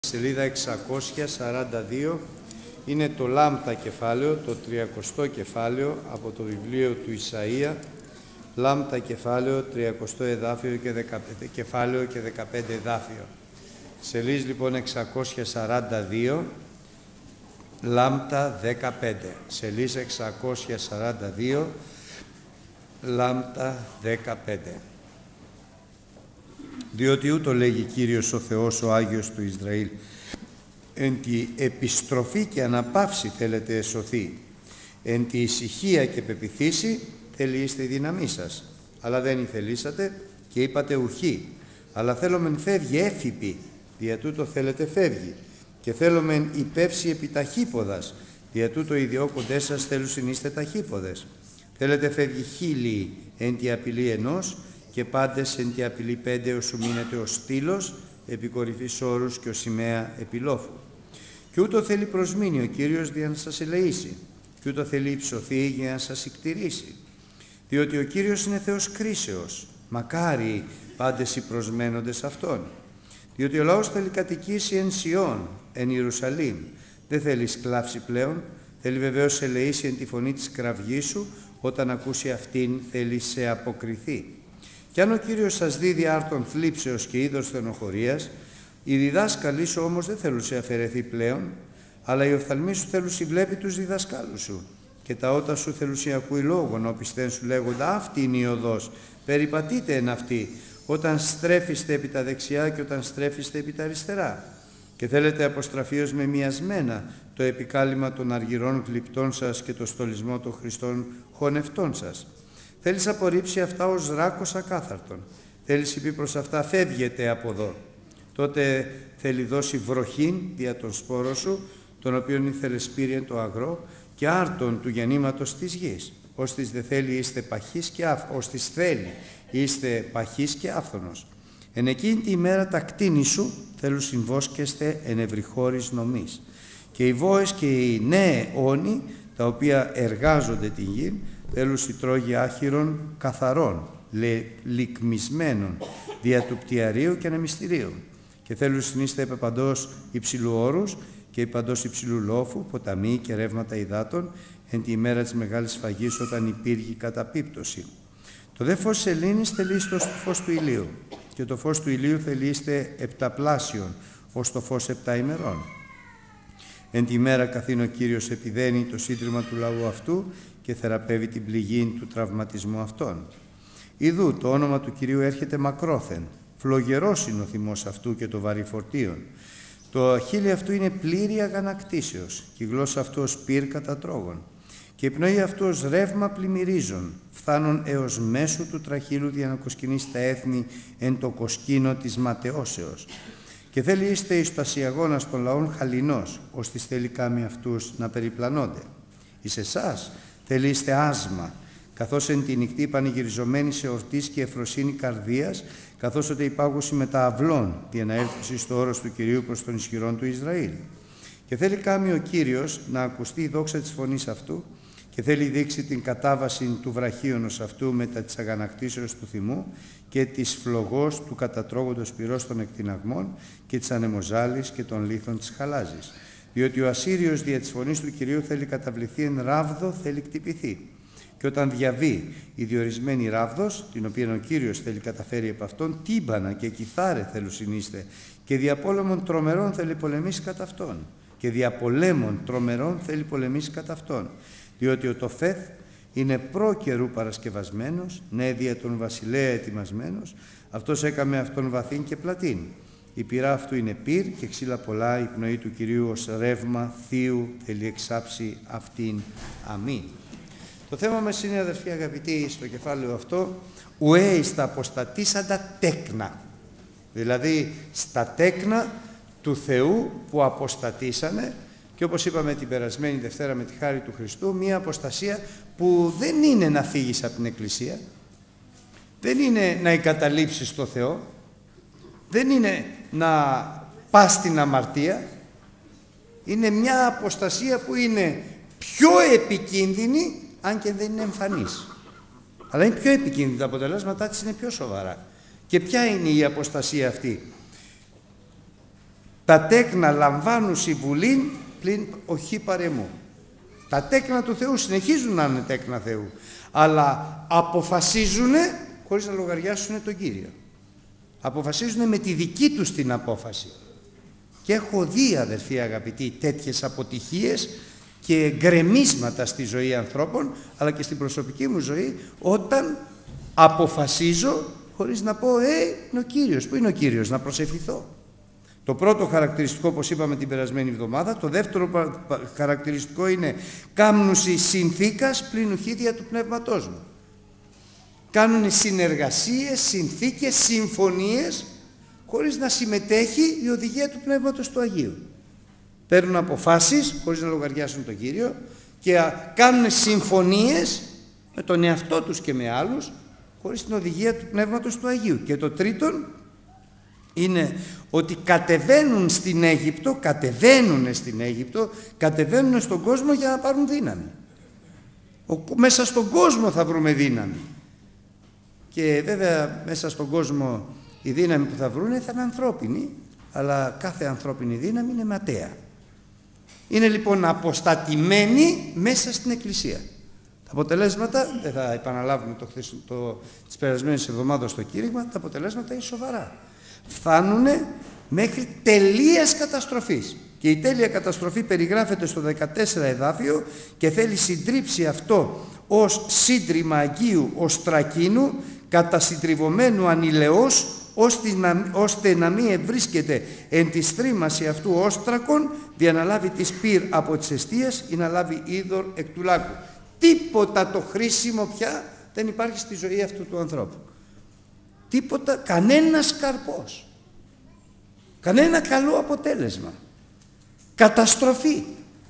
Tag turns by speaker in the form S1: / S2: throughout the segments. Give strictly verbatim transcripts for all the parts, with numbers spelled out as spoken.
S1: Σελίδα εξακόσια σαράντα δύο είναι το λάμπτα κεφάλαιο, το τριακοστό κεφάλαιο από το βιβλίο του Ισαΐα, λάμπτα κεφάλαιο, τριακοστό εδάφιο και δεκαπέντε, κεφάλαιο και δεκαπέντε εδάφιο. Σελίδα λοιπόν εξακόσια σαράντα δύο, λάμπτα δεκαπέντε. Σελίδα εξακόσια σαράντα δύο, λάμπτα δεκαπέντε. Διότι ούτω λέγει Κύριος ο Θεός ο Άγιος του Ισραήλ, εν τη επιστροφή και αναπαύση θέλετε εσωθεί, εν τη ησυχία και πεποιθήσει θέλει είστε η δύναμή σας. Αλλά δεν ηθελήσατε και είπατε ουχή, αλλά θέλομεν φεύγει έφυπη, δια τούτο θέλετε φεύγει, και θέλομεν υπεύσει επί ταχύποδας, δια τούτο οι διώκοντές σας θέλουν συνείστε ταχύποδες. Θέλετε φεύγει χίλιοι εν τη απειλή ενός, και πάντες εν τη απειλή πέντε όσου μείνετε ο στήλος επί κορυφής όρους και ο σημαία επιλόφου. Και ούτω θέλει προσμείνει ο Κύριος για να σας ελεήσει, και ούτω θέλει υψωθεί για να σας εκτηρήσει. Διότι ο Κύριος είναι Θεός κρίσεως, μακάρι πάντες οι προσμένοντες Αυτόν. Διότι ο λαός θέλει κατοικήσει εν Σιών, εν Ιερουσαλήμ, δεν θέλει σκλάψει πλέον, θέλει βεβαίως σε ελεήσει εν τη φωνή της κραυγής σου, όταν ακούσει αυτήν θέλει σε αποκριθεί. Κι αν ο Κύριος σας δίδει άρτον θλίψεως και είδος στενοχωρίας, οι διδάσκαλοι σου όμως δεν θέλουν σε αφαιρεθεί πλέον, αλλά οι οφθαλμοί σου θέλουν συβλέπει τους διδασκάλους σου, και τα ότα σου θέλουν σε ακούει λόγον, όπισθεν σου λέγοντα αυτή είναι η οδός, περιπατείτε εν αυτή, όταν στρέφεστε επί τα δεξιά και όταν στρέφεστε επί τα αριστερά. Και θέλετε αποστραφείως με μοιασμένα το επικάλυμα των αργυρών γλυπτών σας και το στολισμό των χρηστών χωνευτών σας. Θέλεις απορρίψει αυτά ως ράκος ακάθαρτον. Θέλεις πει προς αυτά φεύγετε από εδώ. Τότε θέλει δώσει βροχήν δια τον σπόρο σου, τον οποίον ήθελε σπήρεν το αγρό, και άρτον του γεννήματος της γης. Ώστις δε θέλει είστε παχής και άφ... Ώστις θέλει είστε παχής και άφθονος. Εν εκείνη τη ημέρα τα κτίνη σου θέλουν συμβόσκεστε εν ευρυχώρης νομής. Και οι βόες και οι νέοι όνοι, τα οποία εργάζονται την γη, θέλουν συντρόγοι άχυρων καθαρών, λε, λυκμισμένων, δια του πτιαρίου και ανεμιστηρίου. Και θέλουν συνείστε επ' παντός υψηλού όρους και επ' παντός υψηλού λόφου, ποταμοί και ρεύματα υδάτων, εν τη ημέρα της μεγάλης φαγής, όταν υπήρχε καταπίπτωση. Το δε φως της σελήνης θελείστε ως το φως του ηλίου, και το φως του ηλίου θελείστε επταπλάσιον, ως το φως επτά ημερών. Εν τη μέρα καθήν ο Κύριος επιδένει το σύντριμα του λαού αυτού και θεραπεύει την πληγή του τραυματισμού αυτών. Ιδού το όνομα του Κυρίου έρχεται μακρόθεν, φλογερός είναι ο θυμός αυτού και το βαρύ φορτίον. Το χείλη αυτού είναι πλήρη αγανακτήσεως και η γλώσσα αυτού ως πυρ κατατρώγων. Και η πνοή αυτού ως ρεύμα πλημμυρίζων, φθάνων έως μέσου του τραχύλου για να κοσκινεί στα έθνη εν το κοσκίνο της ματαιώσεως. Και θέλει είστε εις το ασιαγώνας των λαών χαλινός, ώστις θέλει κάμοι αυτούς να περιπλανώνται. Εις εσάς θέλει είστε άσμα, καθώς εν τη νυχτή πανηγυριζομένη σε ορτής και ευφροσύνη καρδίας, καθώς ότι υπάγουσι μετά αυλών, για να έρθει στο όρος του Κυρίου προς τον ισχυρόν του Ισραήλ. Και θέλει κάμει ο Κύριος να ακουστεί η δόξα της φωνής αυτού, και θέλει δείξει την κατάβαση του βραχίωνος αυτού μετά της αγανακτήσεως του θυμού και της φλογός του κατατρώγοντος πυρός των εκτιναγμών και της ανεμοζάλης και των λίθων της χαλάζης. Διότι ο Ασσύριος δια της φωνής του Κυρίου θέλει καταβληθεί εν ράβδο, θέλει κτυπηθεί. Και όταν διαβεί η διορισμένη ράβδος, την οποία ο Κύριος θέλει καταφέρει επ' αυτόν, τύμπανα και κιθάρε θέλουν συνείστε, και δια πόλεμων τρομερών θέλει πολεμήσει κατά αυτόν. Και δια πολέμων τρομερών θέλει πολεμήσει κατά αυτόν. Διότι ο Τοφέθ είναι προ καιρού παρασκευασμένος, ναι δια τον βασιλέα ετοιμασμένος, αυτός έκαμε αυτόν βαθύν και πλατήν. Η πυρά αυτού είναι πυρ και ξύλα πολλά, η πνοή του Κυρίου ως ρεύμα θείου θέλει εξάψει αυτήν. Αμήν. Το θέμα μας είναι, αδερφοί αγαπητοί, στο κεφάλαιο αυτό, ουέ εις τα αποστατήσαντα τέκνα. Δηλαδή στα τέκνα του Θεού που αποστατήσανε, και όπως είπαμε την περασμένη Δευτέρα με τη χάρη του Χριστού, μία αποστασία που δεν είναι να φύγεις από την Εκκλησία, δεν είναι να εγκαταλείψεις το Θεό, δεν είναι να πας στην αμαρτία, είναι μια αποστασία που είναι πιο επικίνδυνη, αν και δεν είναι εμφανής. Αλλά είναι πιο επικίνδυνη, τα αποτελέσματά της είναι πιο σοβαρά. Και ποια είναι η αποστασία αυτή? Τα τέκνα λαμβάνουν συμβουλήν πλην οχι παρεμού. Τα τέκνα του Θεού συνεχίζουν να είναι τέκνα Θεού, αλλά αποφασίζουν χωρίς να λογαριάσουν τον Κύριο. Αποφασίζουν με τη δική τους την απόφαση. Και έχω δει, αδερφοί αγαπητοί, τέτοιες αποτυχίες και γκρεμίσματα στη ζωή ανθρώπων, αλλά και στην προσωπική μου ζωή, όταν αποφασίζω χωρίς να πω «Ε, είναι ο Κύριος». Πού είναι ο Κύριος? Να προσευχηθώ. Το πρώτο χαρακτηριστικό, όπως είπαμε την περασμένη εβδομάδα. Το δεύτερο χαρακτηριστικό είναι «κάμνουσι συνθήκας πλην ουχίδια του πνεύματός μου». Κάνουν συνεργασίες, συνθήκες, συμφωνίες, χωρίς να συμμετέχει η οδηγία του Πνεύματος του Αγίου. Παίρνουν αποφάσεις χωρίς να λογαριάσουν τον Κύριο και κάνουν συμφωνίες με τον εαυτό τους και με άλλους χωρίς την οδηγία του Πνεύματος του Αγίου. Και το τρίτον είναι ότι κατεβαίνουν στην Αίγυπτο, κατεβαίνουν στην Αίγυπτο, κατεβαίνουν στον κόσμο για να πάρουν δύναμη. Ο, μέσα στον κόσμο θα βρούμε δύναμη. Και βέβαια μέσα στον κόσμο η δύναμη που θα βρούνε θα είναι ανθρώπινη, αλλά κάθε ανθρώπινη δύναμη είναι ματαία. Είναι λοιπόν αποστατημένοι μέσα στην Εκκλησία. Τα αποτελέσματα, δεν θα επαναλάβουμε το, το, τις περασμένες εβδομάδες στο κήρυγμα, τα αποτελέσματα είναι σοβαρά. Φτάνουν μέχρι τελείας καταστροφής. Και η τέλεια καταστροφή περιγράφεται στο δεκατέσσερα εδάφιο και θέλει συντρίψει αυτό ως σύντριμα Αγίου ως τρακίνου, κατασυντριβωμένου ανηλαιός, ώστε να, ώστε να μην ευρίσκεται εν τη στρίμαση αυτού όστρακον, διαναλάβει τη σπήρ από τις εστίες ή να λάβει είδωρ εκ του λάκου. Τίποτα το χρήσιμο πια δεν υπάρχει στη ζωή αυτού του ανθρώπου. Τίποτα, κανένας καρπός, κανένα καλό αποτέλεσμα. Καταστροφή.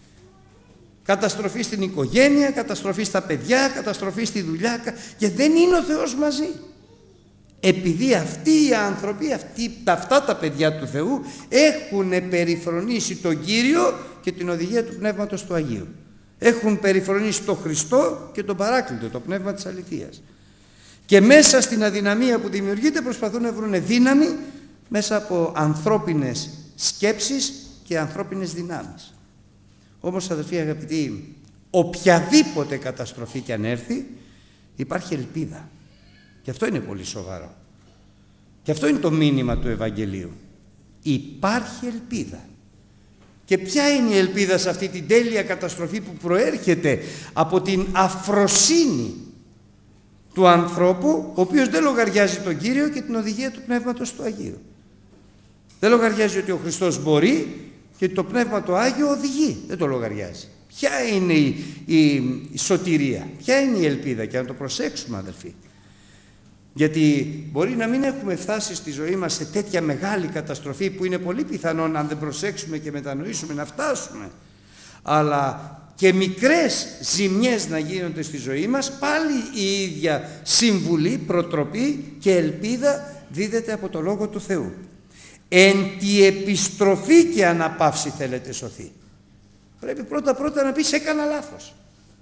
S1: Καταστροφή στην οικογένεια, καταστροφή στα παιδιά, καταστροφή στη δουλειά, και δεν είναι ο Θεός μαζί. Επειδή αυτοί οι άνθρωποι, αυτοί, αυτά τα παιδιά του Θεού έχουν περιφρονήσει τον Κύριο και την οδηγία του Πνεύματος του Αγίου. Έχουν περιφρονήσει τον Χριστό και τον Παράκλητο, το Πνεύμα της αληθείας. Και μέσα στην αδυναμία που δημιουργείται προσπαθούν να βρουν δύναμη μέσα από ανθρώπινες σκέψεις και ανθρώπινες δυνάμεις. Όμως, αδελφοί αγαπητοί, οποιαδήποτε καταστροφή κι αν έρθει, υπάρχει ελπίδα. Και αυτό είναι πολύ σοβαρό. Και αυτό είναι το μήνυμα του Ευαγγελίου. Υπάρχει ελπίδα. Και ποια είναι η ελπίδα σε αυτή την τέλεια καταστροφή που προέρχεται από την αφροσύνη του ανθρώπου, ο οποίος δεν λογαριάζει τον Κύριο και την οδηγία του Πνεύματος του Αγίου. Δεν λογαριάζει ότι ο Χριστός μπορεί και το Πνεύμα το Άγιο οδηγεί. Δεν το λογαριάζει. Ποια είναι η, η, η σωτηρία, ποια είναι η ελπίδα, και να το προσέξουμε, αδελφοί. Γιατί μπορεί να μην έχουμε φτάσει στη ζωή μας σε τέτοια μεγάλη καταστροφή που είναι πολύ πιθανόν, αν δεν προσέξουμε και μετανοήσουμε, να φτάσουμε. Αλλά και μικρές ζημιές να γίνονται στη ζωή μας, πάλι η ίδια συμβουλή, προτροπή και ελπίδα δίδεται από το Λόγο του Θεού. Εν τη επιστροφή και αναπαύση θέλετε σωθεί. Πρέπει πρώτα πρώτα να πεις έκανα λάθος.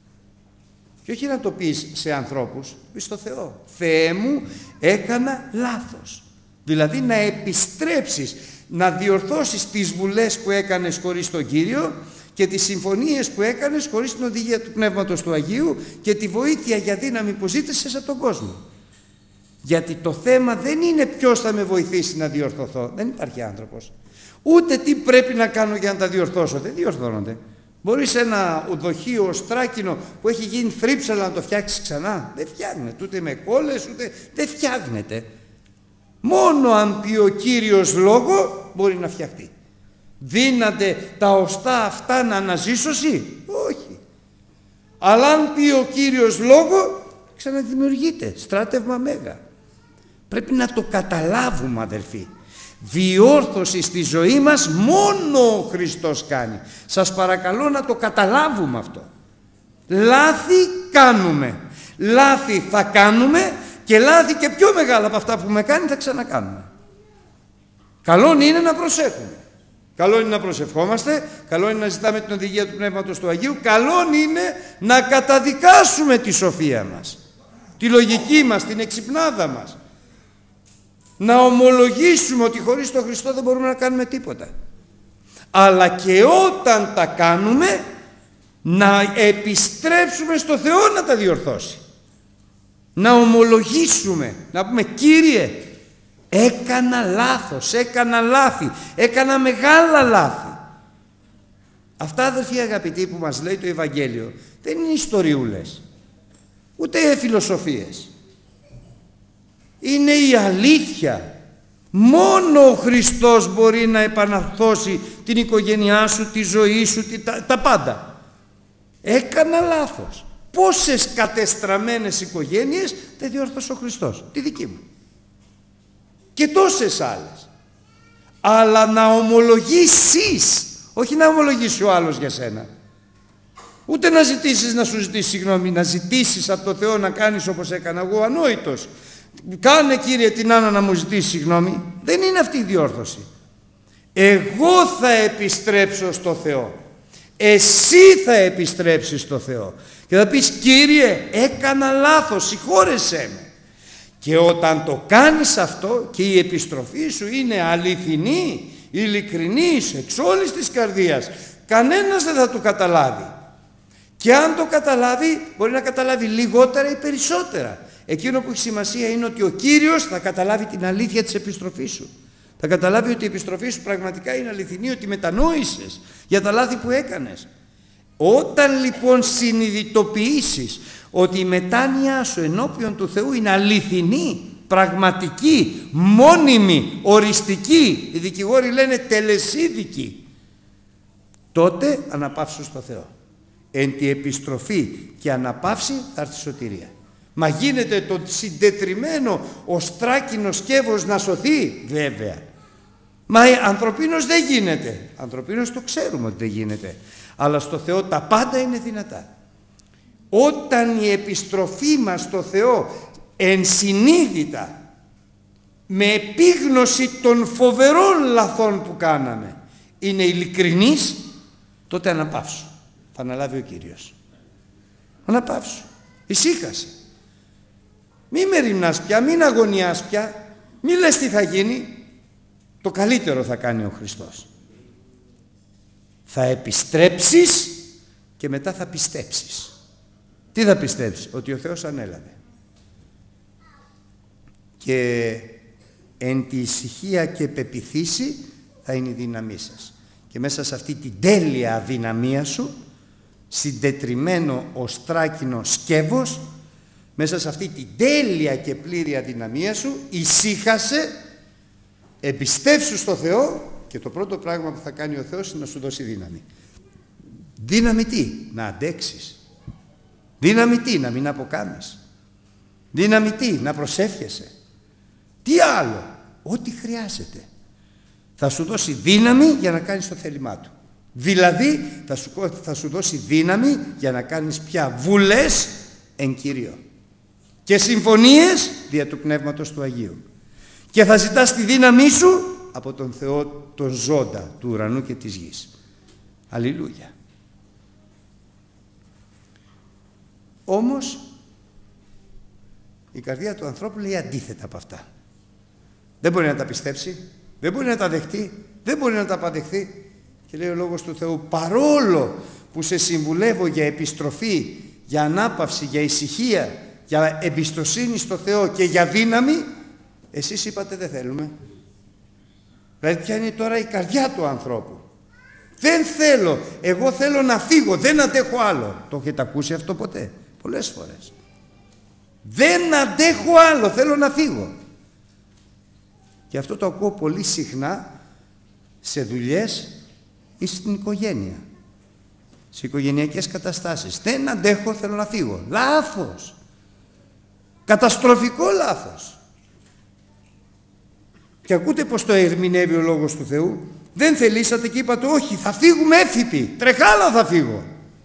S1: Και όχι να το πεις σε ανθρώπους, πεις στο Θεό. Θεέ μου, έκανα λάθος. Δηλαδή να επιστρέψεις, να διορθώσεις τις βουλές που έκανες χωρίς τον Κύριο και τις συμφωνίες που έκανες χωρίς την οδηγία του Πνεύματος του Αγίου και τη βοήθεια για δύναμη που ζήτησες από τον κόσμο. Γιατί το θέμα δεν είναι ποιος θα με βοηθήσει να διορθωθώ. Δεν υπάρχει άνθρωπος. Ούτε τι πρέπει να κάνω για να τα διορθώσω. Δεν διορθώνονται. Μπορείς ένα ουδοχείο στράκινο που έχει γίνει θρύψαλα να το φτιάξεις ξανά? Δεν φτιάχνεται. Ούτε με κόλλες, ούτε... δεν φτιάχνεται. Μόνο αν πει ο Κύριος λόγο μπορεί να φτιαχτεί. Δύναται τα οστά αυτά να αναζήσωση? Όχι. Αλλά αν πει ο Κύριος λόγο, ξαναδημιουργείται. Στράτευμα μέγα. Πρέπει να το καταλάβουμε, αδελφοί. Διόρθωση στη ζωή μας μόνο ο Χριστός κάνει. Σας παρακαλώ να το καταλάβουμε αυτό. Λάθη κάνουμε. Λάθη θα κάνουμε και λάθη και πιο μεγάλα από αυτά που με κάνει θα ξανακάνουμε. Καλό είναι να προσέχουμε. Καλό είναι να προσευχόμαστε. Καλό είναι να ζητάμε την οδηγία του Πνεύματος του Αγίου. Καλό είναι να καταδικάσουμε τη σοφία μας, τη λογική μας, την εξυπνάδα μας. Να ομολογήσουμε ότι χωρίς τον Χριστό δεν μπορούμε να κάνουμε τίποτα. Αλλά και όταν τα κάνουμε, να επιστρέψουμε στο Θεό να τα διορθώσει. Να ομολογήσουμε, να πούμε Κύριε, έκανα λάθος, έκανα λάθη, έκανα μεγάλα λάθη. Αυτά, αδελφοί αγαπητοί, που μας λέει το Ευαγγέλιο δεν είναι ιστοριούλες, ούτε φιλοσοφίες. Είναι η αλήθεια. Μόνο ο Χριστός μπορεί να επαναρθώσει την οικογένειά σου, τη ζωή σου, τα, τα πάντα. Έκανα λάθος. Πόσες κατεστραμμένες οικογένειες δεν διόρθωσε ο Χριστός? Τη δική μου. Και τόσες άλλες. Αλλά να ομολογήσεις, όχι να ομολογήσει ο άλλος για σένα. Ούτε να ζητήσεις να σου ζητήσει συγγνώμη, να ζητήσεις από το Θεό να κάνεις όπως έκανα εγώ, ανόητος. Κάνε Κύριε την Άννα να μου ζητήσει συγγνώμη. Δεν είναι αυτή η διόρθωση. Εγώ θα επιστρέψω στο Θεό. Εσύ θα επιστρέψεις στο Θεό. Και θα πεις Κύριε, έκανα λάθος, συγχώρεσέ με. Και όταν το κάνεις αυτό και η επιστροφή σου είναι αληθινή, ειλικρινής, εξ όλης της καρδίας, κανένας δεν θα το καταλάβει. Και αν το καταλάβει, μπορεί να καταλάβει λιγότερα ή περισσότερα. Εκείνο που έχει σημασία είναι ότι ο Κύριος θα καταλάβει την αλήθεια της επιστροφής σου. Θα καταλάβει ότι η επιστροφή σου πραγματικά είναι αληθινή, ότι μετανόησες για τα λάθη που έκανες. Όταν λοιπόν συνειδητοποιήσεις ότι η μετάνοιά σου ενώπιον του Θεού είναι αληθινή, πραγματική, μόνιμη, οριστική, οι δικηγόροι λένε τελεσίδικη, τότε αναπαύσου στο Θεό. Εν τη επιστροφή και αναπαύση θα έρθει σωτηρία. Μα γίνεται το συντετριμένο οστράκινο σκεύος να σωθεί? Βέβαια. Μα ανθρωπίνος δεν γίνεται. Ανθρωπίνος το ξέρουμε ότι δεν γίνεται. Αλλά στο Θεό τα πάντα είναι δυνατά. Όταν η επιστροφή μας στο Θεό ενσυνείδητα, με επίγνωση των φοβερών λαθών που κάναμε, είναι ειλικρινής, τότε αναπαύσου. Θα αναλάβει ο Κύριος. Αναπαύσου. Ησύχασε. Μη μεριμνάς πια, μην αγωνιάς πια, μη λες τι θα γίνει. Το καλύτερο θα κάνει ο Χριστός. Θα επιστρέψεις και μετά θα πιστέψεις. Τι θα πιστέψεις? Ότι ο Θεός ανέλαβε. Και εν τη ησυχία και πεποιθήσει θα είναι η δύναμή σας. Και μέσα σε αυτή την τέλεια αδυναμία σου, συντετριμένο οστράκινο σκεύος, μέσα σε αυτή την τέλεια και πλήρη αδυναμία σου, ησύχασε, εμπιστεύσου στο Θεό και το πρώτο πράγμα που θα κάνει ο Θεός είναι να σου δώσει δύναμη. Δύναμη τι? Να αντέξεις. Δύναμη τι? Να μην αποκάμεις. Δύναμη τι? Να προσεύχεσαι. Τι άλλο? Ό,τι χρειάζεται. Θα σου δώσει δύναμη για να κάνεις το θέλημά του. Δηλαδή θα σου, θα σου δώσει δύναμη για να κάνεις πια βουλές εν Κυρίω και συμφωνίες δια του Πνεύματος του Αγίου. Και θα ζητάς τη δύναμή σου από τον Θεό τον ζώντα του ουρανού και της γης. Αλληλούια. Όμως η καρδία του ανθρώπου λέει αντίθετα από αυτά. Δεν μπορεί να τα πιστέψει, δεν μπορεί να τα δεχτεί, δεν μπορεί να τα απαδεχθεί. Και λέει ο Λόγος του Θεού, παρόλο που σε συμβουλεύω για επιστροφή, για ανάπαυση, για ησυχία, για εμπιστοσύνη στο Θεό και για δύναμη, εσείς είπατε δεν θέλουμε. Δηλαδή ποια είναι τώρα η καρδιά του ανθρώπου? Δεν θέλω, εγώ θέλω να φύγω, δεν αντέχω άλλο. Το έχετε ακούσει αυτό ποτέ? Πολλές φορές. Δεν αντέχω άλλο, θέλω να φύγω. Και αυτό το ακούω πολύ συχνά σε δουλειές ή στην οικογένεια, σε οικογενειακές καταστάσεις. Δεν αντέχω, θέλω να φύγω. Λάθος. Καταστροφικό λάθος. Και ακούτε πως το ερμηνεύει ο Λόγος του Θεού. Δεν θελήσατε και είπατε όχι, θα φύγουμε έφυποι, τρεχάλα θα φύγω.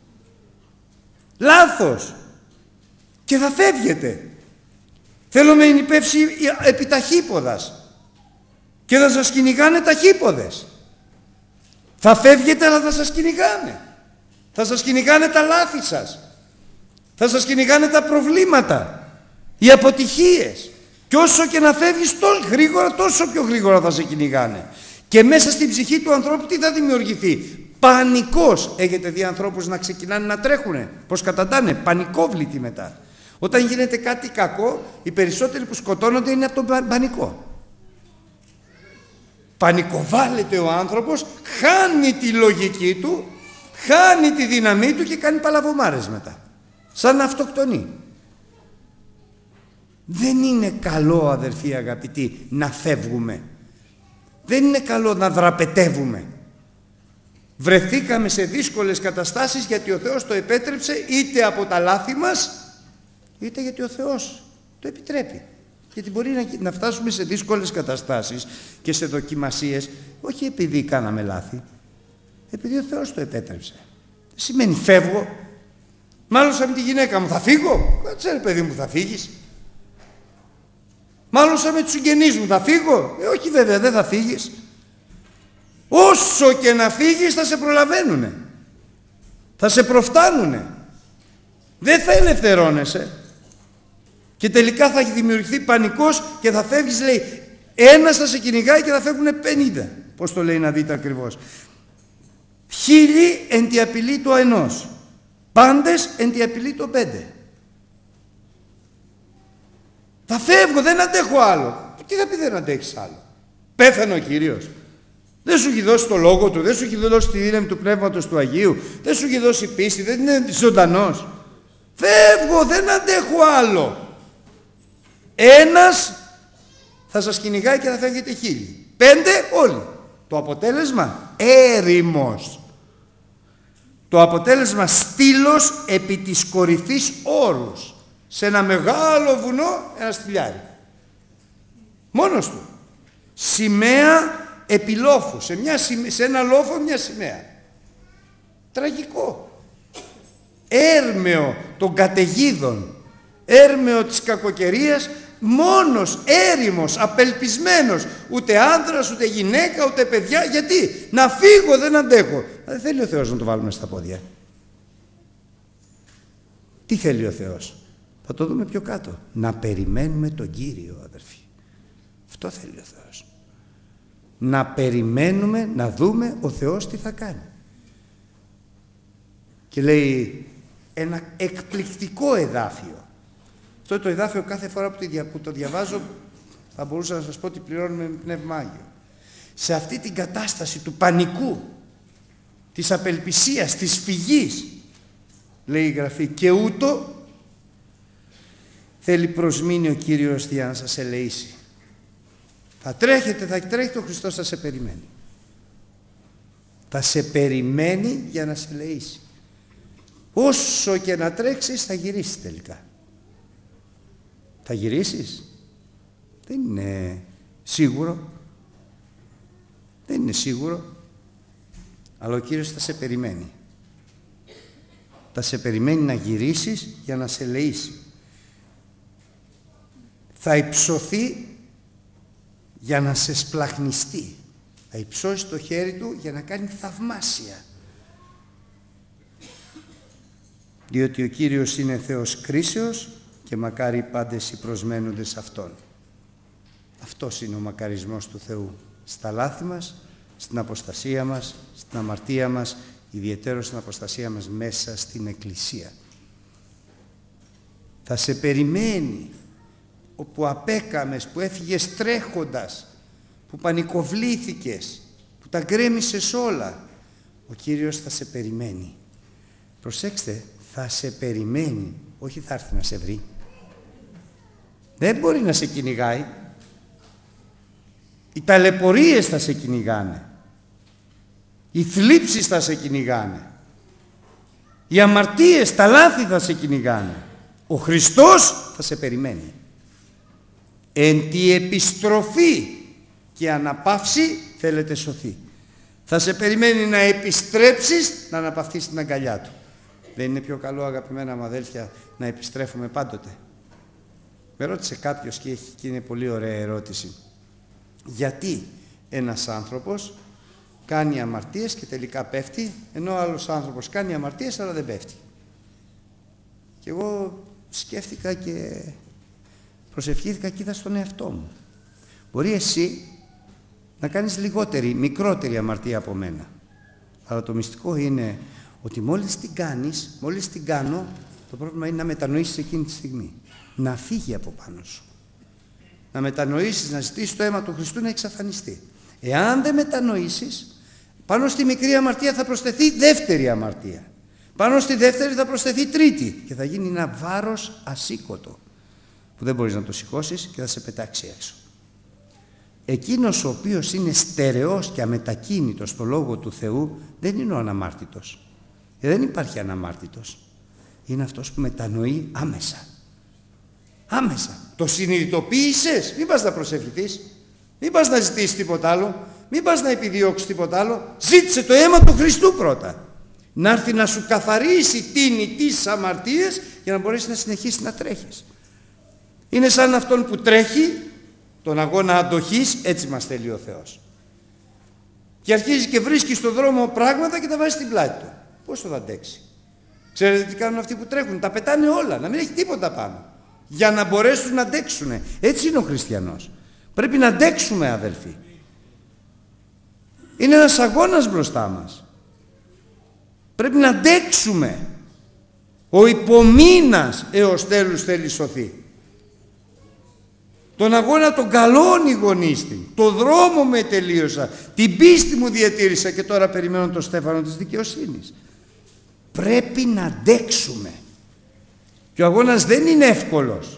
S1: Λάθος. Και θα φεύγετε. Θέλω με ενυπεύσει επί ταχύποδας και θα σας κυνηγάνε ταχύποδες. Θα φεύγετε αλλά θα σας κυνηγάνε. Θα σας κυνηγάνε τα λάθη σας. Θα σας κυνηγάνε τα προβλήματα, οι αποτυχίες. Και όσο και να φεύγεις τόσο γρήγορα, τόσο πιο γρήγορα θα σε κυνηγάνε. Και μέσα στην ψυχή του ανθρώπου τι θα δημιουργηθεί? Πανικός. Έχετε δει ανθρώπους να ξεκινάνε να τρέχουνε? Πώς καταντάνε? Πανικόβλητοι μετά. Όταν γίνεται κάτι κακό, οι περισσότεροι που σκοτώνονται είναι από τον πανικό. Πανικοβάλλεται ο άνθρωπος, χάνει τη λογική του, χάνει τη δύναμή του και κάνει παλαβομάρες μετά. Σαν να αυτοκτονεί. Δεν είναι καλό, αδερφοί αγαπητοί, να φεύγουμε. Δεν είναι καλό να δραπετεύουμε. Βρεθήκαμε σε δύσκολες καταστάσεις γιατί ο Θεός το επέτρεψε, είτε από τα λάθη μας, είτε γιατί ο Θεός το επιτρέπει. Γιατί μπορεί να, να φτάσουμε σε δύσκολες καταστάσεις και σε δοκιμασίες, όχι επειδή κάναμε λάθη, επειδή ο Θεός το επέτρεψε. Δεν σημαίνει φεύγω. Μάλωσα με τη γυναίκα μου, θα φύγω? Κάτσε ρε παιδί μου, θα φύγεις. Μάλωσα με τους συγγενείς μου, θα φύγω? Ε, όχι βέβαια, δεν θα φύγεις. Όσο και να φύγεις θα σε προλαβαίνουνε. Θα σε προφτάνουνε. Δεν θα ελευθερώνεσαι. Και τελικά θα έχει δημιουργηθεί πανικός και θα φεύγεις, λέει, ένας θα σε κυνηγάει και θα φεύγουν πενήντα. Πώς το λέει να δείτε ακριβώς? Χίλιοι εν τη απειλή του ενός. Πάντες εν τη απειλή του πέντε. Θα φεύγω, δεν αντέχω άλλο. Τι θα πει δεν αντέχεις άλλο? Πέθανε ο Κύριος. Δεν σου έχει δώσει το λόγο του, δεν σου έχει δώσει τη δύναμη του Πνεύματος του Αγίου, δεν σου έχει δώσει πίστη, δεν είναι ζωντανός. Φεύγω, δεν αντέχω άλλο. Ένας θα σας κυνηγάει και θα φεύγετε χίλιοι. Πέντε όλοι. Το αποτέλεσμα έρημος. Το αποτέλεσμα στήλος επί της κορυφής όρους. Σε ένα μεγάλο βουνό ένα στυλιάρι. Μόνος του. Σημαία επί λόφου. Σε, μια, σε ένα λόφο μια σημαία. Τραγικό. Έρμεο των καταιγίδων. Έρμεο της κακοκαιρίας. Μόνος, έρημος, απελπισμένος. Ούτε άνδρας, ούτε γυναίκα, ούτε παιδιά. Γιατί? Να φύγω, δεν αντέχω. Δεν θέλει ο Θεός να το βάλουμε στα πόδια. Τι θέλει ο Θεός? Θα το δούμε πιο κάτω. Να περιμένουμε τον Κύριο, αδερφοί. Αυτό θέλει ο Θεός. Να περιμένουμε, να δούμε ο Θεός τι θα κάνει. Και λέει ένα εκπληκτικό εδάφιο. Αυτό το εδάφιο κάθε φορά που το διαβάζω θα μπορούσα να σας πω ότι πληρώνουμε με Πνεύμα Άγιο. Σε αυτή την κατάσταση του πανικού, της απελπισίας, της φυγής, λέει η Γραφή, και ούτω θέλει προσμείνει ο Κύριος για να σας ελεήσει. Θα τρέχετε, θα τρέχετε, ο Χριστός θα σε περιμένει. Θα σε περιμένει για να σε ελεήσει. Όσο και να τρέξεις θα γυρίσεις τελικά. Θα γυρίσεις? Δεν είναι σίγουρο. Δεν είναι σίγουρο. Αλλά ο Κύριος θα σε περιμένει. Θα σε περιμένει να γυρίσεις για να σε ελεήσει. Θα υψωθεί για να σε σπλαχνιστεί. Θα υψώσει το χέρι του για να κάνει θαυμάσια. Διότι ο Κύριος είναι Θεός κρίσεως και μακάρι οι πάντες οι προσμένοντες σε Αυτόν. Αυτός είναι ο μακαρισμός του Θεού. Στα λάθη μας, στην αποστασία μας, στην αμαρτία μας, ιδιαιτέρως στην αποστασία μας μέσα στην Εκκλησία. Θα σε περιμένει όπου απέκαμες, που έφυγες τρέχοντας, που πανικοβλήθηκες, που τα γκρέμισες όλα. Ο Κύριος θα σε περιμένει. Προσέξτε, θα σε περιμένει, όχι θα έρθει να σε βρει. Δεν μπορεί να σε κυνηγάει. Οι ταλαιπωρίες θα σε κυνηγάνε. Οι θλίψεις θα σε κυνηγάνε. Οι αμαρτίες, τα λάθη θα σε κυνηγάνε. Ο Χριστός θα σε περιμένει. Εν τη επιστροφή και αναπαύση θέλετε σωθεί. Θα σε περιμένει να επιστρέψεις, να αναπαυθείς στην αγκαλιά του. Δεν είναι πιο καλό, αγαπημένα μου αδέλφια, να επιστρέφουμε πάντοτε? Με ρώτησε κάποιος και, έχει, και είναι πολύ ωραία ερώτηση. Γιατί ένας άνθρωπος κάνει αμαρτίες και τελικά πέφτει, ενώ ο άλλος άνθρωπος κάνει αμαρτίες αλλά δεν πέφτει? Και εγώ σκέφτηκα και προσευχήθηκα και είδα στον εαυτό μου. Μπορεί εσύ να κάνεις λιγότερη, μικρότερη αμαρτία από μένα. Αλλά το μυστικό είναι ότι μόλις την κάνεις, μόλις την κάνω, το πρόβλημα είναι να μετανοήσεις εκείνη τη στιγμή. Να φύγει από πάνω σου. Να μετανοήσεις, να ζητήσεις το αίμα του Χριστού να εξαφανιστεί. Εάν δεν μετανοήσεις, πάνω στη μικρή αμαρτία θα προσθεθεί δεύτερη αμαρτία. Πάνω στη δεύτερη θα προσθεθεί τρίτη και θα γίνει ένα βάρος ασήκωτο που δεν μπορείς να το σηκώσεις και θα σε πετάξει έξω. Εκείνος ο οποίος είναι στερεός και αμετακίνητος στο Λόγο του Θεού δεν είναι ο αναμάρτητος. Και δεν υπάρχει αναμάρτητος. Είναι αυτός που μετανοεί άμεσα. Άμεσα. Το συνειδητοποίησες, μην πας να προσευχηθείς, μην πας να ζητήσεις τίποτα άλλο, μην πας να επιδιώξεις τίποτα άλλο. Ζήτησε το αίμα του Χριστού πρώτα. Να έρθει να σου καθαρίσει τίνη τις αμαρτίες για να μπορέσει να συνεχίσει να τρέχεις. Είναι σαν αυτόν που τρέχει τον αγώνα αντοχής, έτσι μας θέλει ο Θεός. Και αρχίζει και βρίσκει στον δρόμο πράγματα και τα βάζει στην πλάτη του. Πώς το θα αντέξει? Ξέρετε τι κάνουν αυτοί που τρέχουν? Τα πετάνε όλα, να μην έχει τίποτα πάνω. Για να μπορέσουν να αντέξουν. Έτσι είναι ο χριστιανός. Πρέπει να αντέξουμε, αδελφοί. Είναι ένας αγώνας μπροστά μας. Πρέπει να αντέξουμε. Ο υπομείνας έως τέλους θέλει σωθεί. Τον αγώνα τον καλών ηγονίστη. Το δρόμο με τελείωσα. Την πίστη μου διατήρησα και τώρα περιμένω το στέφανο της δικαιοσύνης. Πρέπει να αντέξουμε. Και ο αγώνας δεν είναι εύκολος.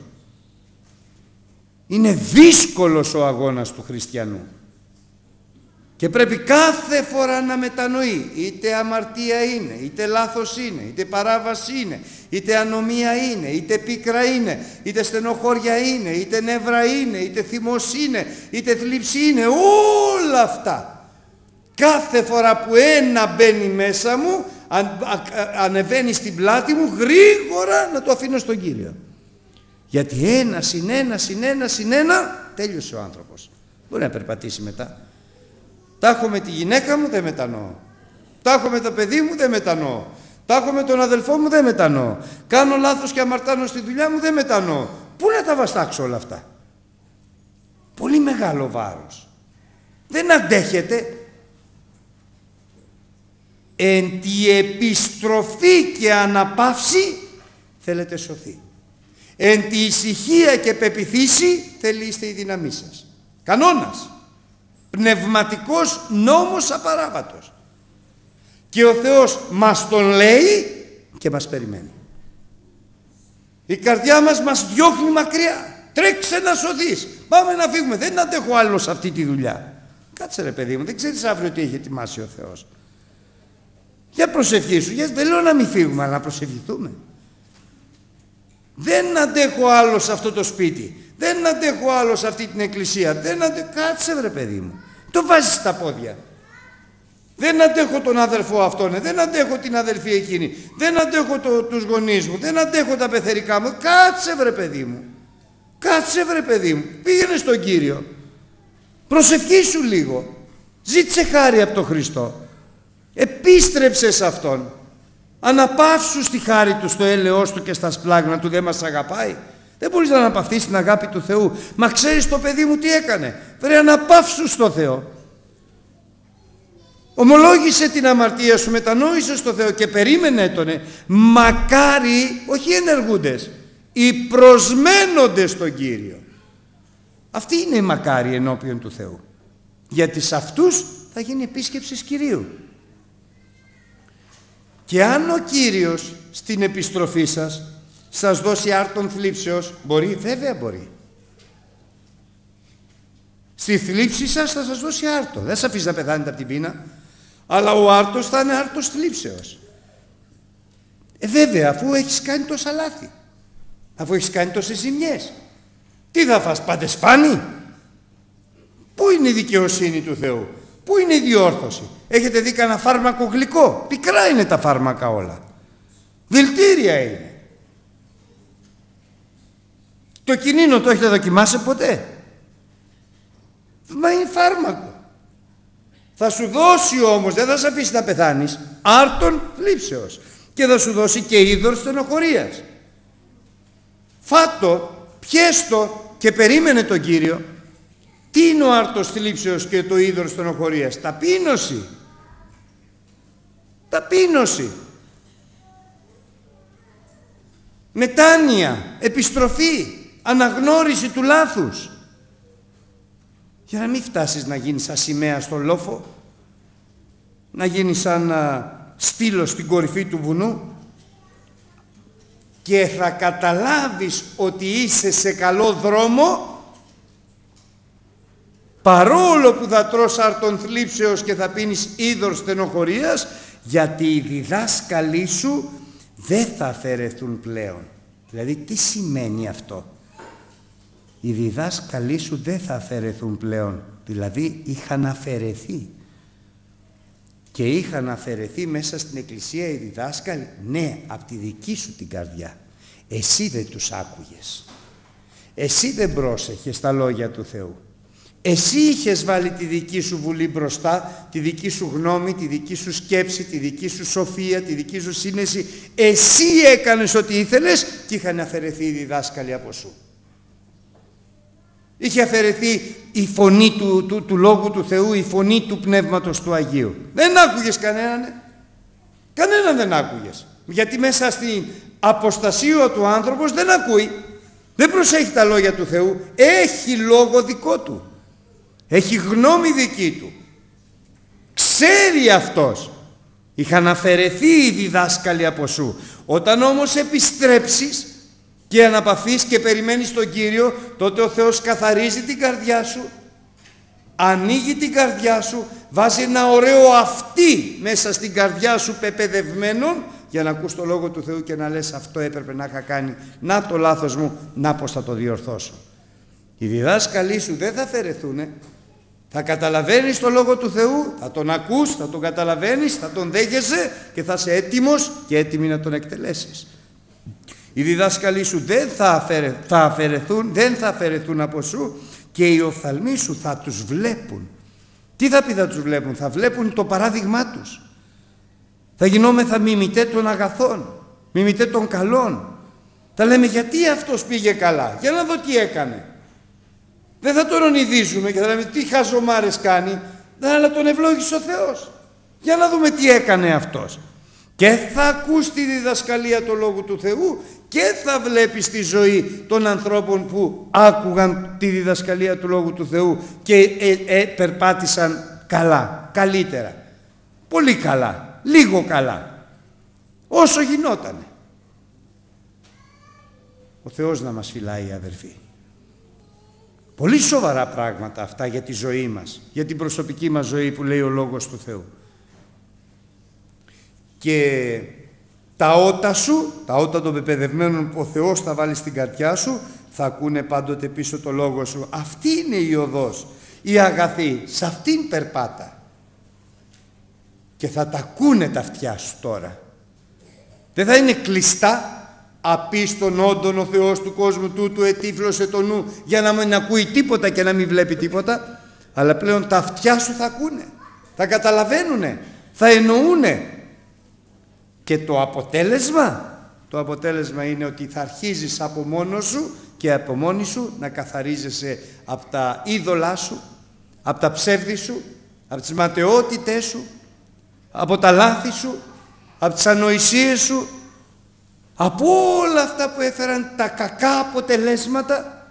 S1: Είναι δύσκολος ο αγώνας του χριστιανού. Και πρέπει κάθε φορά να μετανοεί, είτε αμαρτία είναι, είτε λάθος είναι, είτε παράβαση είναι, είτε ανομία είναι, είτε πίκρα είναι, είτε στενοχώρια είναι, είτε νεύρα είναι, είτε θυμός είναι, είτε θλίψη είναι, όλα αυτά. Κάθε φορά που ένα μπαίνει μέσα μου, αν, α, α, ανεβαίνει στην πλάτη μου, γρήγορα να το αφήνω στον Κύριο. Γιατί ένα συν ένα συν ένα συν ένα τέλειωσε ο άνθρωπος. Μπορεί να περπατήσει μετά. Τα έχω με τη γυναίκα μου, δεν μετανοώ. Τα έχω με το παιδί μου, δεν μετανοώ. Τα έχω με τον αδελφό μου, δεν μετανοώ. Κάνω λάθος και αμαρτάνω στη δουλειά μου, δεν μετανοώ. Πού να τα βαστάξω όλα αυτά? Πολύ μεγάλο βάρος. Δεν αντέχετε. Εν τη επιστροφή και αναπαύση θέλετε σωθεί. Εν τη ησυχία και πεποιθήσει θελείστε η δύναμή σας. Κανόνας. Πνευματικός νόμος απαράβατος. Και ο Θεός μας τον λέει και μας περιμένει. Η καρδιά μας μας διώχνει μακριά. Τρέξε να σωθείς. Πάμε να φύγουμε. Δεν αντέχω άλλο σε αυτή τη δουλειά. Κάτσε ρε παιδί μου, δεν ξέρεις αύριο τι έχει ετοιμάσει ο Θεός. Για προσευχήσου. Για... Δεν λέω να μην φύγουμε, αλλά να προσευχηθούμε. Δεν αντέχω άλλο σε αυτό το σπίτι. Δεν αντέχω άλλο σε αυτή την εκκλησία. Δεν αντέχω... Κάτσε βρε παιδί μου. Το βάζεις στα πόδια. Δεν αντέχω τον αδελφό αυτόν. Δεν αντέχω την αδελφή εκείνη. Δεν αντέχω το, τους γονείς μου. Δεν αντέχω τα πεθερικά μου. Κάτσε βρε παιδί μου. Κάτσε βρε παιδί μου. Πήγαινε στον Κύριο. Προσευχήσου λίγο. Ζήτησε χάρη από τον Χριστό. Επίστρεψε σε Αυτόν. Αναπαύσου στη χάρη Του, στο έλεος Του και στα σπλάγνα Του. Δεν μας αγαπάει. Δεν μπορείς να αναπαυθείς την αγάπη του Θεού. Μα ξέρεις το παιδί μου τι έκανε? Βρε, αναπαύσου στο Θεό. Ομολόγησε την αμαρτία σου, μετανόησε στο Θεό και περίμενε Τον. Μακάρι, όχι οι ενεργούντες, οι προσμένοντες στον Κύριο. Αυτοί είναι οι μακάρι ενώπιον του Θεού. Γιατί σε αυτούς θα γίνει επίσκεψη Κυρίου. Και αν ο Κύριος στην επιστροφή σας σας δώσει άρτον θλίψεως, μπορεί, βέβαια μπορεί. Στη θλίψη σας θα σας δώσει άρτο. Δεν σας αφήσει να πεθάνετε από την πείνα, αλλά ο άρτος θα είναι άρτος θλίψεως. Ε, βέβαια, αφού έχεις κάνει τόσα λάθη, αφού έχεις κάνει τόσες ζημιές, τι θα φας, παντεσπάνι? Πού είναι η δικαιοσύνη του Θεού? Πού είναι η διόρθωση? Έχετε δει κανένα φάρμακο γλυκό? Πικρά είναι τα φάρμακα όλα. Δηλητήρια είναι. Το κινίνο το έχετε δοκιμάσει ποτέ? Μα είναι φάρμακο. Θα σου δώσει όμως, δεν θα σε αφήσει να πεθάνεις, άρτον θλίψεως. Και θα σου δώσει και είδωρ στενοχωρίας. Φάτο, πιέστο και περίμενε τον Κύριο. Τι είναι ο άρτος θλίψεως και το είδωρ στενοχωρίας? Ταπείνωση. Ταπείνωση. Μετάνοια, επιστροφή, αναγνώριση του λάθους. Για να μην φτάσεις να γίνεις σαν σημαία στον λόφο, να γίνεις σαν στήλος στην κορυφή του βουνού και θα καταλάβεις ότι είσαι σε καλό δρόμο παρόλο που θα τρως άρτον θλίψεως και θα πίνεις είδωρ στενοχωρίας, γιατί οι διδάσκαλοι σου δεν θα αφαιρεθούν πλέον. Δηλαδή τι σημαίνει αυτό? Οι διδάσκαλοι σου δεν θα αφαιρεθούν πλέον. Δηλαδή είχαν αφαιρεθεί. Και είχαν αφαιρεθεί μέσα στην Εκκλησία οι διδάσκαλοι, ναι, από τη δική σου την καρδιά. Εσύ δεν τους άκουγες. Εσύ δεν πρόσεχες τα λόγια του Θεού. Εσύ είχες βάλει τη δική σου βουλή μπροστά, τη δική σου γνώμη, τη δική σου σκέψη, τη δική σου σοφία, τη δική σου σύνεση. Εσύ έκανες ό,τι ήθελες και είχαν αφαιρεθεί οι διδάσκαλοι από σου. Είχε αφαιρεθεί η φωνή του, του, του Λόγου του Θεού, η φωνή του Πνεύματος του Αγίου. Δεν άκουγες κανέναν. Ε? Κανέναν δεν άκουγες. Γιατί μέσα στην αποστασία του άνθρωπος δεν ακούει. Δεν προσέχει τα λόγια του Θεού. Έχει λόγο δικό του. Έχει γνώμη δική του. Ξέρει αυτός. Είχαν αφαιρεθεί οι διδάσκαλοι από σου. Όταν όμως επιστρέψεις και αναπαυθείς και περιμένεις τον Κύριο, τότε ο Θεός καθαρίζει την καρδιά σου, ανοίγει την καρδιά σου, βάζει ένα ωραίο αυτί μέσα στην καρδιά σου πεπαιδευμένον, για να ακούς το Λόγο του Θεού και να λες αυτό έπρεπε να είχα κάνει, να το λάθος μου, να πως θα το διορθώσω. Οι διδάσκαλοι σου δεν θα αφαιρεθούν. Θα καταλαβαίνεις το Λόγο του Θεού, θα τον ακούς, θα τον καταλαβαίνεις, θα τον δέχεσαι και θα είσαι έτοιμος και έτοιμη να τον εκτελέσεις. Οι διδάσκαλοι σου δεν θα, αφαιρε, θα αφαιρεθούν, δεν θα αφαιρεθούν από σου και οι οφθαλμοί σου θα τους βλέπουν. Τι θα πει θα τους βλέπουν? Θα βλέπουν το παράδειγμά τους. Θα γινόμεθα μιμητέ των αγαθών, μιμητέ των καλών. Θα λέμε γιατί αυτός πήγε καλά, για να δω τι έκανε. Δεν θα τον ονειδίζουμε και θα λέμε τι χαζομάρες κάνει, αλλά τον ευλόγησε ο Θεός. Για να δούμε τι έκανε αυτός. Και θα ακούς τη διδασκαλία του Λόγου του Θεού και θα βλέπεις τη ζωή των ανθρώπων που άκουγαν τη διδασκαλία του Λόγου του Θεού και ε, ε, περπάτησαν καλά, καλύτερα, πολύ καλά, λίγο καλά, όσο γινότανε. Ο Θεός να μας φυλάει, αδερφοί. Πολύ σοβαρά πράγματα αυτά για τη ζωή μας, για την προσωπική μας ζωή που λέει ο Λόγος του Θεού. Και τα ότα σου, τα ότα των πεπαιδευμένων που ο Θεός θα βάλει στην καρδιά σου, θα ακούνε πάντοτε πίσω το Λόγο σου. Αυτή είναι η οδός, η αγαθή, σε αυτήν περπάτα. Και θα τα ακούνε τα αυτιά σου τώρα. Δεν θα είναι κλειστά, απίστον όντων ο Θεός του κόσμου τούτου ετύφλωσε το νου για να μην ακούει τίποτα και να μην βλέπει τίποτα, αλλά πλέον τα αυτιά σου θα ακούνε, θα καταλαβαίνουνε, θα εννοούνε. Και το αποτέλεσμα, το αποτέλεσμα είναι ότι θα αρχίζεις από μόνος σου και από μόνη σου να καθαρίζεσαι από τα είδωλά σου, από τα ψεύδη σου, από τις ματαιότητες σου, από τα λάθη σου, από τις ανοησίες σου, από όλα αυτά που έφεραν τα κακά αποτελέσματα,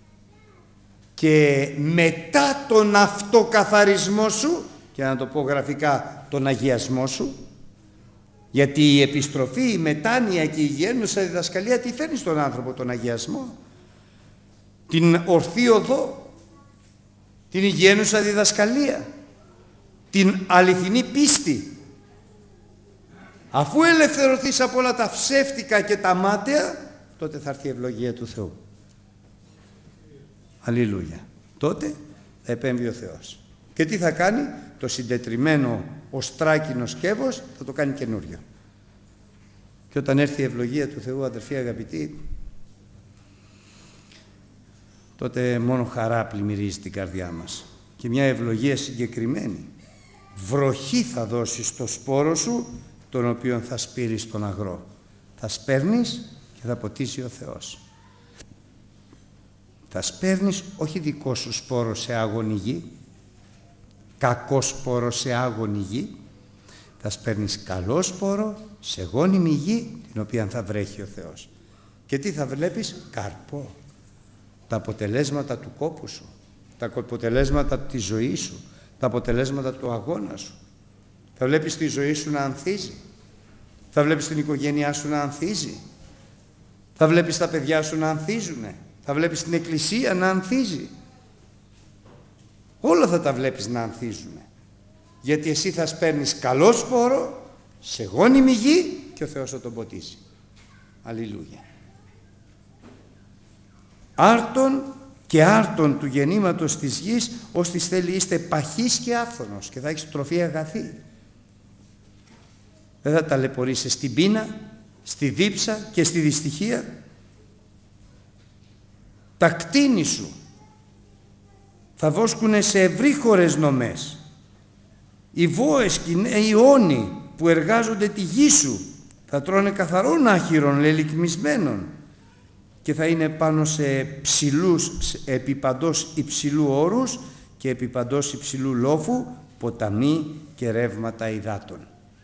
S1: και μετά τον αυτοκαθαρισμό σου, και να το πω γραφικά, τον αγιασμό σου, γιατί η επιστροφή, η μετάνοια και η γένουσα διδασκαλία τι φέρνει στον άνθρωπο? Τον αγιασμό, την ορθή οδό, την γένουσα διδασκαλία, την αληθινή πίστη. Αφού ελευθερωθείς από όλα τα ψεύτικα και τα μάταια, τότε θα έρθει η ευλογία του Θεού. Αλληλούια. Τότε θα επέμβει ο Θεός. Και τι θα κάνει? Το συντετριμμένο οστράκινο σκεύος θα το κάνει καινούριο. Και όταν έρθει η ευλογία του Θεού, αδερφοί αγαπητοί, τότε μόνο χαρά πλημμυρίζει την καρδιά μας. Και μια ευλογία συγκεκριμένη. Βροχή θα δώσεις στο σπόρο σου, τον οποίον θα σπείρεις στον αγρό. Θα σπέρνεις και θα ποτίσει ο Θεός. Θα σπέρνεις όχι δικό σου σπόρο σε άγονη γη, κακό σπόρο σε άγονη γη, θα σπέρνεις καλό σπόρο σε γόνιμη γη, την οποία θα βρέχει ο Θεός. Και τι θα βλέπεις? Καρπό. Τα αποτελέσματα του κόπου σου, τα αποτελέσματα της ζωής σου, τα αποτελέσματα του αγώνα σου. Θα βλέπεις τη ζωή σου να ανθίζει. Θα βλέπεις την οικογένειά σου να ανθίζει. Θα βλέπεις τα παιδιά σου να ανθίζουνε. Θα βλέπεις την εκκλησία να ανθίζει. Όλα θα τα βλέπεις να ανθίζουνε. Γιατί εσύ θα σπέρνεις καλό σπόρο σε γόνιμη γη και ο Θεός θα τον ποτίσει. Αλληλούια. Άρτον και άρτον του γεννήματος της γης, ως της θέλει είστε παχής και άφθονος και θα έχεις τροφή αγαθή. Δεν θα ταλαιπωρείσαι στην πείνα, στη δίψα και στη δυστυχία. Τα κτίνη σου θα βόσκουνε σε ευρύχωρες νομές. Οι βόες και οι όνοι που εργάζονται τη γη σου θα τρώνε καθαρών άχυρων λελικμισμένων και θα είναι πάνω σε ψηλούς, επί παντός υψηλού όρους και επί παντός υψηλού λόφου, ποταμοί και ρεύματα υδάτων.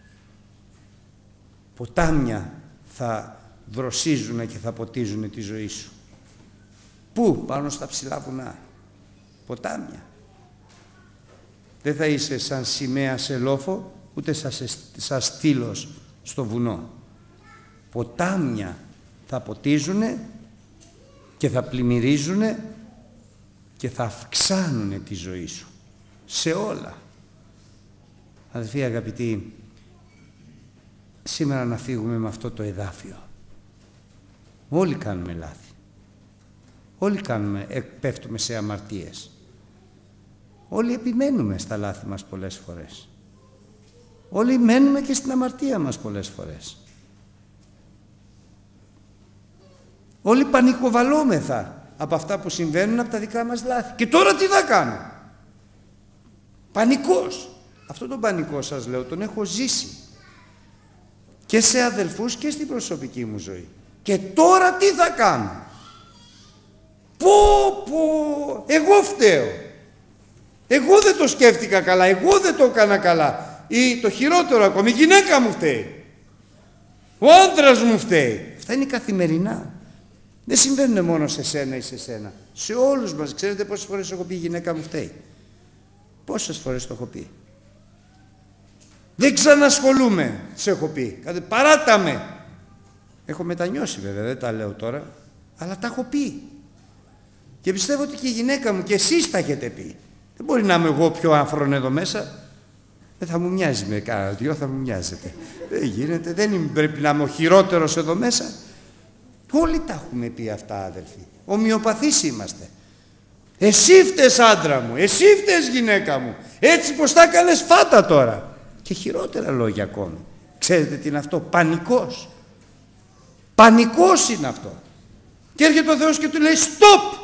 S1: Ποτάμια θα δροσίζουν και θα ποτίζουν τη ζωή σου. Πού? Πάνω στα ψηλά βουνά. Ποτάμια. Δεν θα είσαι σαν σημαία σε λόφο, ούτε σαν στήλος στο βουνό. Ποτάμια θα ποτίζουνε και θα πλημμυρίζουνε και θα αυξάνουνε τη ζωή σου. Σε όλα. Αδελφοί αγαπητοί, σήμερα να φύγουμε με αυτό το εδάφιο. Όλοι κάνουμε λάθη. Όλοι κάνουμε, πέφτουμε σε αμαρτίες. Όλοι επιμένουμε στα λάθη μας πολλές φορές. Όλοι μένουμε και στην αμαρτία μας πολλές φορές. Όλοι πανικοβαλόμεθα από αυτά που συμβαίνουν, από τα δικά μας λάθη. Και τώρα τι θα κάνω? Πανικός. Αυτό τον πανικό σας λέω, τον έχω ζήσει. Και σε αδελφούς και στην προσωπική μου ζωή. Και τώρα τι θα κάνω? Πω πω, εγώ φταίω. Εγώ δεν το σκέφτηκα καλά, εγώ δεν το έκανα καλά. Ή το χειρότερο ακόμη, η γυναίκα μου φταίει. Ο άντρας μου φταίει. Αυτά είναι καθημερινά. Δεν συμβαίνουν μόνο σε σένα ή σε σένα. Σε όλους μας. Ξέρετε πόσες φορές έχω πει η γυναίκα μου φταίει? Πόσες φορές το έχω πει? Δεν ξανασχολούμαι, σε έχω πει. Παράτα με. Έχω μετανιώσει βέβαια, δεν τα λέω τώρα, αλλά τα έχω πει. Και πιστεύω ότι και η γυναίκα μου και εσείς τα έχετε πει. Δεν μπορεί να είμαι εγώ πιο άφρον εδώ μέσα. Δεν θα μου μοιάζει με κάνα δυο, θα μου μοιάζετε. Δεν γίνεται, δεν πρέπει να είμαι ο χειρότερος εδώ μέσα. Όλοι τα έχουμε πει αυτά, αδελφοί. Ομοιοπαθείς είμαστε. Εσύ φταίς άντρα μου, εσύ φταίς γυναίκα μου. Έτσι πως τα έκανες, φάτα τώρα. Και χειρότερα λόγια ακόμη. Ξέρετε τι είναι αυτό? Πανικός. Πανικός είναι αυτό. Και έρχεται ο Θεός και του λέει stop.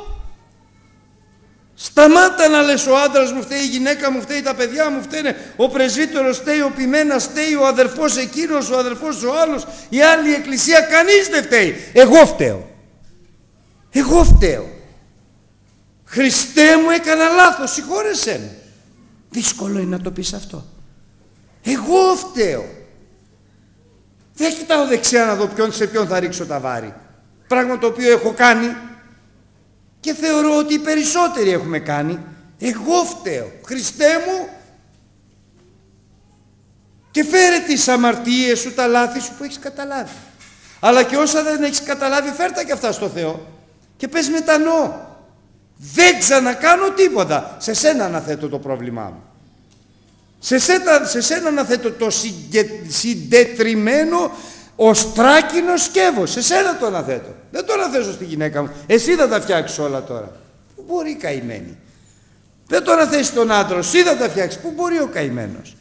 S1: Σταμάτα να λες ο άντρας μου φταίει, η γυναίκα μου φταίει, τα παιδιά μου φταίνε, ο πρεσβύτερος φταίει, ο ποιμένας φταίει, ο αδερφός εκείνος, ο αδερφός ο άλλος, η άλλη εκκλησία, κανείς δεν φταίει. Εγώ φταίω. Εγώ φταίω. Χριστέ μου, έκανα λάθος, συγχώρεσέ με. Δύσκολο είναι να το πεις αυτό. Εγώ φταίω. Δεν κοιτάω δεξιά να δω ποιον, σε ποιον θα ρίξω τα βάρη. Πράγμα το οποίο έχω κάνει και θεωρώ ότι οι περισσότεροι έχουμε κάνει. Εγώ φταίω. Χριστέ μου, και φέρε τις αμαρτίες σου, τα λάθη σου που έχεις καταλάβει. Αλλά και όσα δεν έχεις καταλάβει, φέρτα και αυτά στο Θεό και πες μετανοώ. Δεν ξανακάνω τίποτα. Σε σένα αναθέτω το πρόβλημά μου. Σε σένα, σε σένα αναθέτω το συγκε, συντετριμένο οστράκινο σκεύος. Σε σένα το αναθέτω. Δεν το αναθέσω στη γυναίκα μου. Εσύ θα τα φτιάξεις όλα τώρα. Πού μπορεί η καημένη? Δεν το αναθέσει τον άντρα. Εσύ θα τα φτιάξεις. Πού μπορεί ο καημένος?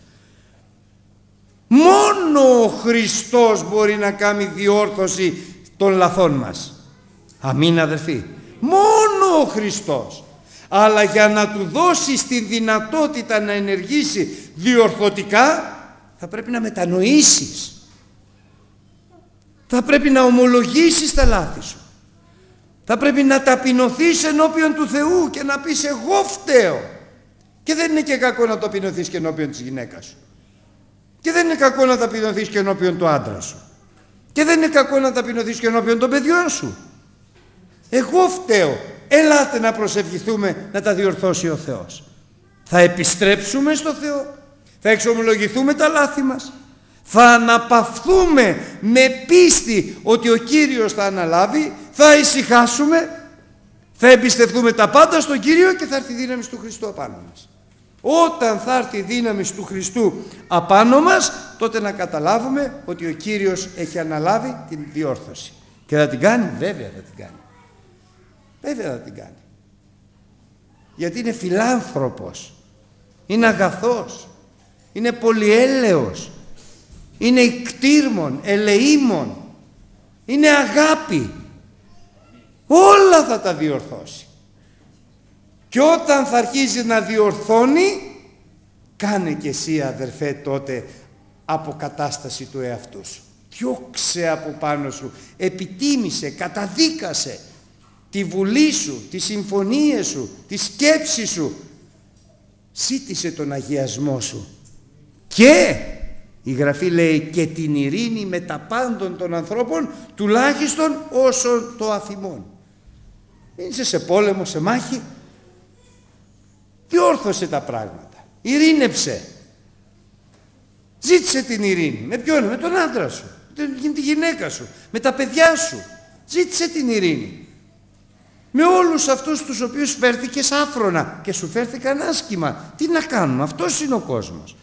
S1: Μόνο ο Χριστός μπορεί να κάνει διόρθωση των λαθών μας. Αμήν, αδελφοί. Μόνο ο Χριστός. Αλλά για να του δώσεις τη δυνατότητα να ενεργήσει διορθωτικά, θα πρέπει να μετανοήσεις. Θα πρέπει να ομολογήσεις τα λάθη σου. Θα πρέπει να ταπεινωθείς ενώπιον του Θεού και να πεις εγώ φταίω. Και δεν είναι και κακό να ταπεινωθείς και ενώπιον της γυναίκας σου. Και δεν είναι κακό να ταπεινωθείς και ενώπιον του άντρα σου. Και δεν είναι κακό να ταπεινωθείς και ενώπιον των παιδιών σου. Εγώ φταίω. Ελάτε να προσευχηθούμε να τα διορθώσει ο Θεός. Θα επιστρέψουμε στο Θεό. Θα εξομολογηθούμε τα λάθη μας. Θα αναπαυθούμε με πίστη ότι ο Κύριος θα αναλάβει. Θα ησυχάσουμε. Θα εμπιστευτούμε τα πάντα στον Κύριο και θα έρθει η δύναμη του Χριστού απάνω μας. Όταν θα έρθει η δύναμη του Χριστού απάνω μας, τότε να καταλάβουμε ότι ο Κύριος έχει αναλάβει την διόρθωση. Και θα την κάνει, βέβαια θα την κάνει. Βέβαια θα την κάνει. Γιατί είναι φιλάνθρωπος, είναι αγαθός, είναι πολυέλεος, είναι ικτήρμον, ελεήμον, είναι αγάπη. Όλα θα τα διορθώσει. Και όταν θα αρχίσει να διορθώνει, κάνε και εσύ αδερφέ τότε αποκατάσταση του εαυτού σου. Διώξε από πάνω σου, επιτίμησε, καταδίκασε τη βουλή σου, τις συμφωνίες σου, τη σκέψη σου. Ζήτησε τον αγιασμό σου. Και η Γραφή λέει και την ειρήνη με τα πάντων των ανθρώπων, τουλάχιστον όσο το αφημών. Είσαι σε πόλεμο, σε μάχη. Διόρθωσε τα πράγματα. Ειρήνεψε. Ζήτησε την ειρήνη. Με ποιον? Με τον άντρα σου, με τη γυναίκα σου, με τα παιδιά σου. Ζήτησε την ειρήνη. Με όλους αυτούς τους οποίους φέρθηκες άφρονα και σου φέρθηκαν άσχημα. Τι να κάνουμε? Αυτός είναι ο κόσμος.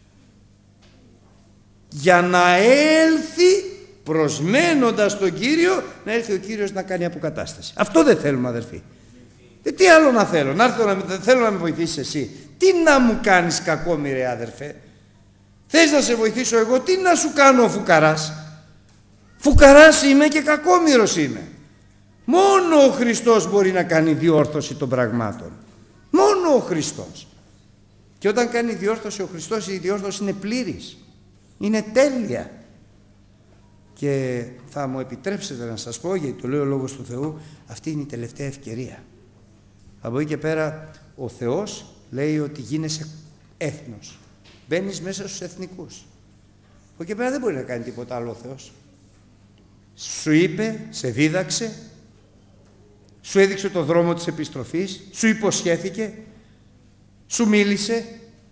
S1: Για να έλθει προσμένοντας τον Κύριο, να έρθει ο Κύριος να κάνει αποκατάσταση. Αυτό δεν θέλουμε αδερφοί. Ε, τι άλλο να θέλω? Να έρθω να, θέλω να με βοηθήσεις εσύ. Τι να μου κάνεις κακό μοιραία αδερφέ? Θες να σε βοηθήσω εγώ? Τι να σου κάνω ο φουκαράς? Φουκαράς είμαι και κακόμοιρος είμαι. Μόνο ο Χριστός μπορεί να κάνει διόρθωση των πραγμάτων. Μόνο ο Χριστός. Και όταν κάνει διόρθωση ο Χριστός, η διόρθωση είναι πλήρης. Είναι τέλεια. Και θα μου επιτρέψετε να σας πω, γιατί το λέει ο Λόγος του Θεού, αυτή είναι η τελευταία ευκαιρία. Από εκεί και πέρα ο Θεός λέει ότι γίνεσαι έθνος. Μπαίνεις μέσα στους εθνικούς. Από εκεί και πέρα δεν μπορεί να κάνει τίποτα άλλο ο Θεός. Σου είπε, σε δίδαξε, σου έδειξε το δρόμο της επιστροφής, σου υποσχέθηκε, σου μίλησε,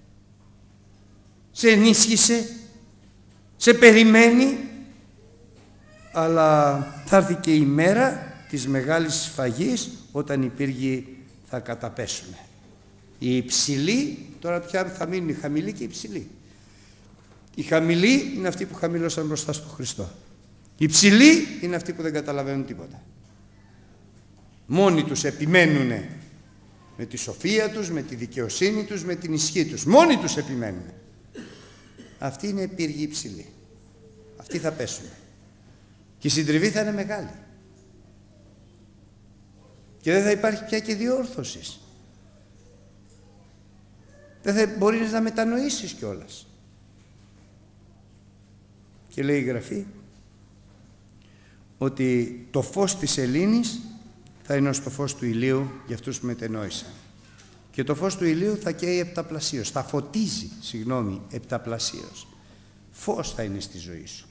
S1: σε ενίσχυσε, σε περιμένει, αλλά θα έρθει και η μέρα της μεγάλης σφαγής όταν οι πύργοι θα καταπέσουν. Οι υψηλοί, τώρα πια θα μείνουν οι χαμηλοί και οι υψηλοί. Οι χαμηλοί είναι αυτοί που χαμήλωσαν μπροστά στον Χριστό. Οι υψηλοί είναι αυτοί που δεν καταλαβαίνουν τίποτα. Μόνοι τους επιμένουν με τη σοφία τους, με τη δικαιοσύνη τους, με την ισχύ τους. Μόνοι τους επιμένουν. Αυτοί είναι πύργοι υψηλοί. Αυτοί θα πέσουν. Και η συντριβή θα είναι μεγάλη. Και δεν θα υπάρχει πια και διόρθωση. Δεν θα μπορείς να μετανοήσεις κιόλας. Και λέει η Γραφή ότι το φως της Ελλήνης θα είναι ως το φως του ηλίου για αυτούς που μετενόησαν. Και το φως του ηλίου θα καίει επταπλασίως, θα φωτίζει, συγγνώμη, επταπλασίως. Φως θα είναι στη ζωή σου.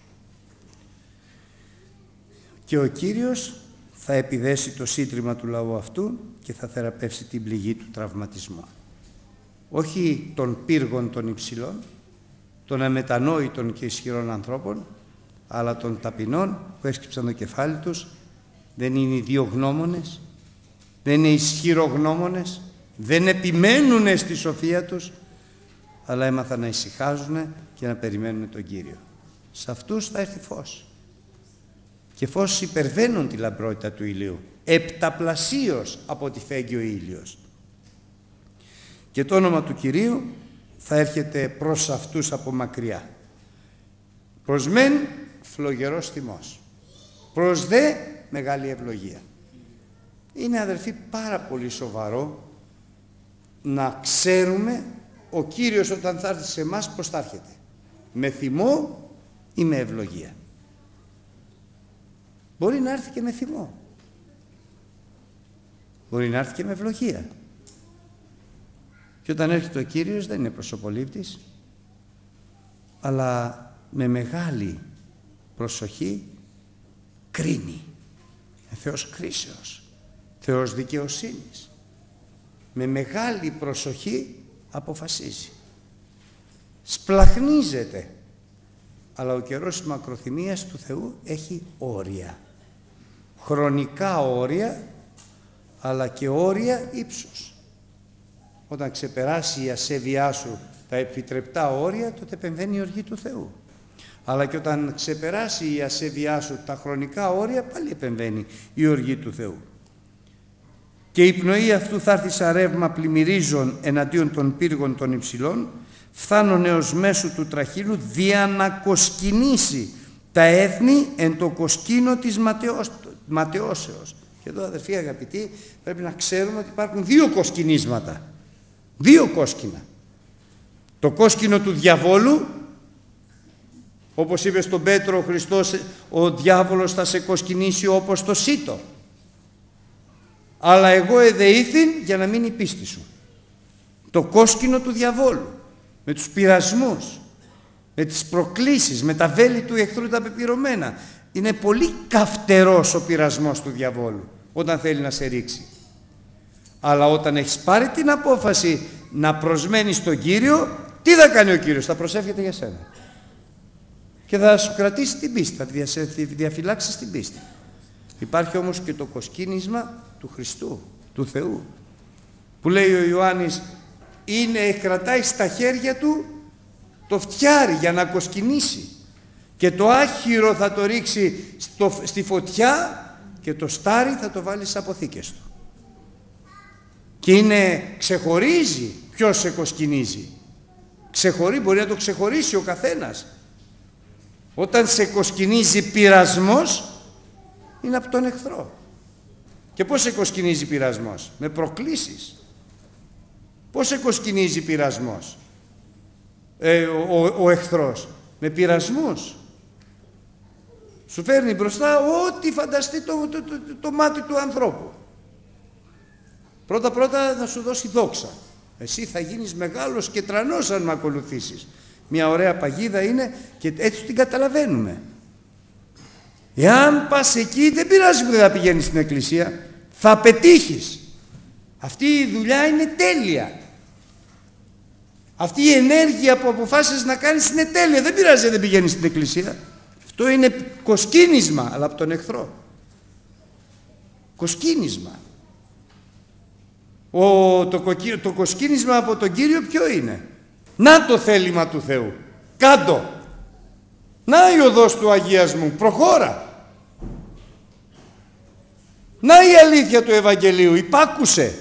S1: Και ο Κύριος θα επιδέσει το σύντριμα του λαού αυτού και θα θεραπεύσει την πληγή του τραυματισμού. Όχι των πύργων των υψηλών, των αμετανόητων και ισχυρών ανθρώπων, αλλά των ταπεινών που έσκυψαν το κεφάλι τους. Δεν είναι οι δύο γνώμονες, δεν είναι ισχυρογνώμονες, δεν επιμένουν στη σοφία τους, αλλά έμαθαν να ησυχάζουν και να περιμένουν τον Κύριο. Σε αυτούς θα έρθει φως. Και φως υπερβαίνουν τη λαμπρότητα του ηλίου, επταπλασίως από ό,τι φέγγει ο ήλιος. Και το όνομα του Κυρίου θα έρχεται προς αυτούς από μακριά. Προς μεν φλογερός θυμός, προς δε μεγάλη ευλογία. Είναι αδερφοί πάρα πολύ σοβαρό να ξέρουμε ο Κύριος όταν θα έρθει σε εμάς πώς θα έρχεται. Με θυμό ή με ευλογία. Μπορεί να έρθει και με θυμό. Μπορεί να έρθει και με ευλογία. Και όταν έρχεται ο Κύριος δεν είναι προσωπολήπτης, αλλά με μεγάλη προσοχή κρίνει. Είναι Θεός κρίσεως, Θεός δικαιοσύνης. Με μεγάλη προσοχή αποφασίζει. Σπλαχνίζεται. Αλλά ο καιρός της μακροθυμίας του Θεού έχει όρια. Χρονικά όρια, αλλά και όρια ύψους. Όταν ξεπεράσει η ασέβειά σου τα επιτρεπτά όρια, τότε επεμβαίνει η οργή του Θεού. Αλλά και όταν ξεπεράσει η ασέβειά σου τα χρονικά όρια, πάλι επεμβαίνει η οργή του Θεού. Και η πνοή αυτού θα έρθει σαν ρεύμα πλημμυρίζων εναντίον των πύργων των υψηλών, φθάνων έως μέσου του τραχύλου, δια να κοσκινήσει τα έθνη εν το κοσκίνο της ματαιός, ματαιώσεως. Και εδώ, αδερφοί αγαπητοί, πρέπει να ξέρουμε ότι υπάρχουν δύο κοσκινίσματα. Δύο κόσκινα. Το κόσκινο του διαβόλου, όπως είπε στον Πέτρο ο Χριστός, ο διάβολος θα σε κοσκινήσει όπως το σίτο. Αλλά εγώ εδεήθην για να μείνει η πίστη σου. Το κόσκινο του διαβόλου, με τους πειρασμούς, με τις προκλήσεις, με τα βέλη του εχθρού τα πεπειρωμένα. Είναι πολύ καυτερός ο πειρασμός του διαβόλου όταν θέλει να σε ρίξει. Αλλά όταν έχεις πάρει την απόφαση να προσμένεις τον Κύριο, τι θα κάνει ο Κύριος? Θα προσεύχεται για σένα. Και θα σου κρατήσει την πίστη, θα τη διαφυλάξεις την πίστη. Υπάρχει όμως και το κοσκίνισμα του Χριστού, του Θεού, που λέει ο Ιωάννης, είναι, κρατάει στα χέρια του το φτιάρι για να κοσκινήσει και το άχυρο θα το ρίξει στο, στη φωτιά και το στάρι θα το βάλει στις αποθήκες του. Και είναι, ξεχωρίζει ποιος σε κοσκινίζει. Ξεχωρεί, μπορεί να το ξεχωρίσει ο καθένας. Όταν σε κοσκινίζει πειρασμός, είναι από τον εχθρό. Και πώς σε κοσκινίζει πειρασμός? Με προκλήσεις. Πώς σε κοσκινίζει πειρασμός? Ε, ο, ο, ο εχθρός. Με πειρασμούς. Σου φέρνει μπροστά ό,τι φανταστεί το, το, το, το, το μάτι του ανθρώπου. Πρώτα πρώτα να σου δώσει δόξα. Εσύ θα γίνεις μεγάλος και τρανός αν με ακολουθήσεις. Μια ωραία παγίδα είναι και έτσι την καταλαβαίνουμε. Εάν πας εκεί, δεν πειράζει που δεν θα πηγαίνεις στην εκκλησία, θα πετύχεις. Αυτή η δουλειά είναι τέλεια. Αυτή η ενέργεια που αποφάσισες να κάνεις είναι τέλεια. Δεν πειράζει, δεν πηγαίνεις στην εκκλησία. Αυτό είναι κοσκίνισμα, αλλά από τον εχθρό. Κοσκίνισμα. Ο, το, το κοσκίνισμα από τον Κύριο ποιο είναι? Να το θέλημα του Θεού. Κάντο. Να η οδός του αγιασμού. Προχώρα. Να η αλήθεια του Ευαγγελίου. Υπάκουσε.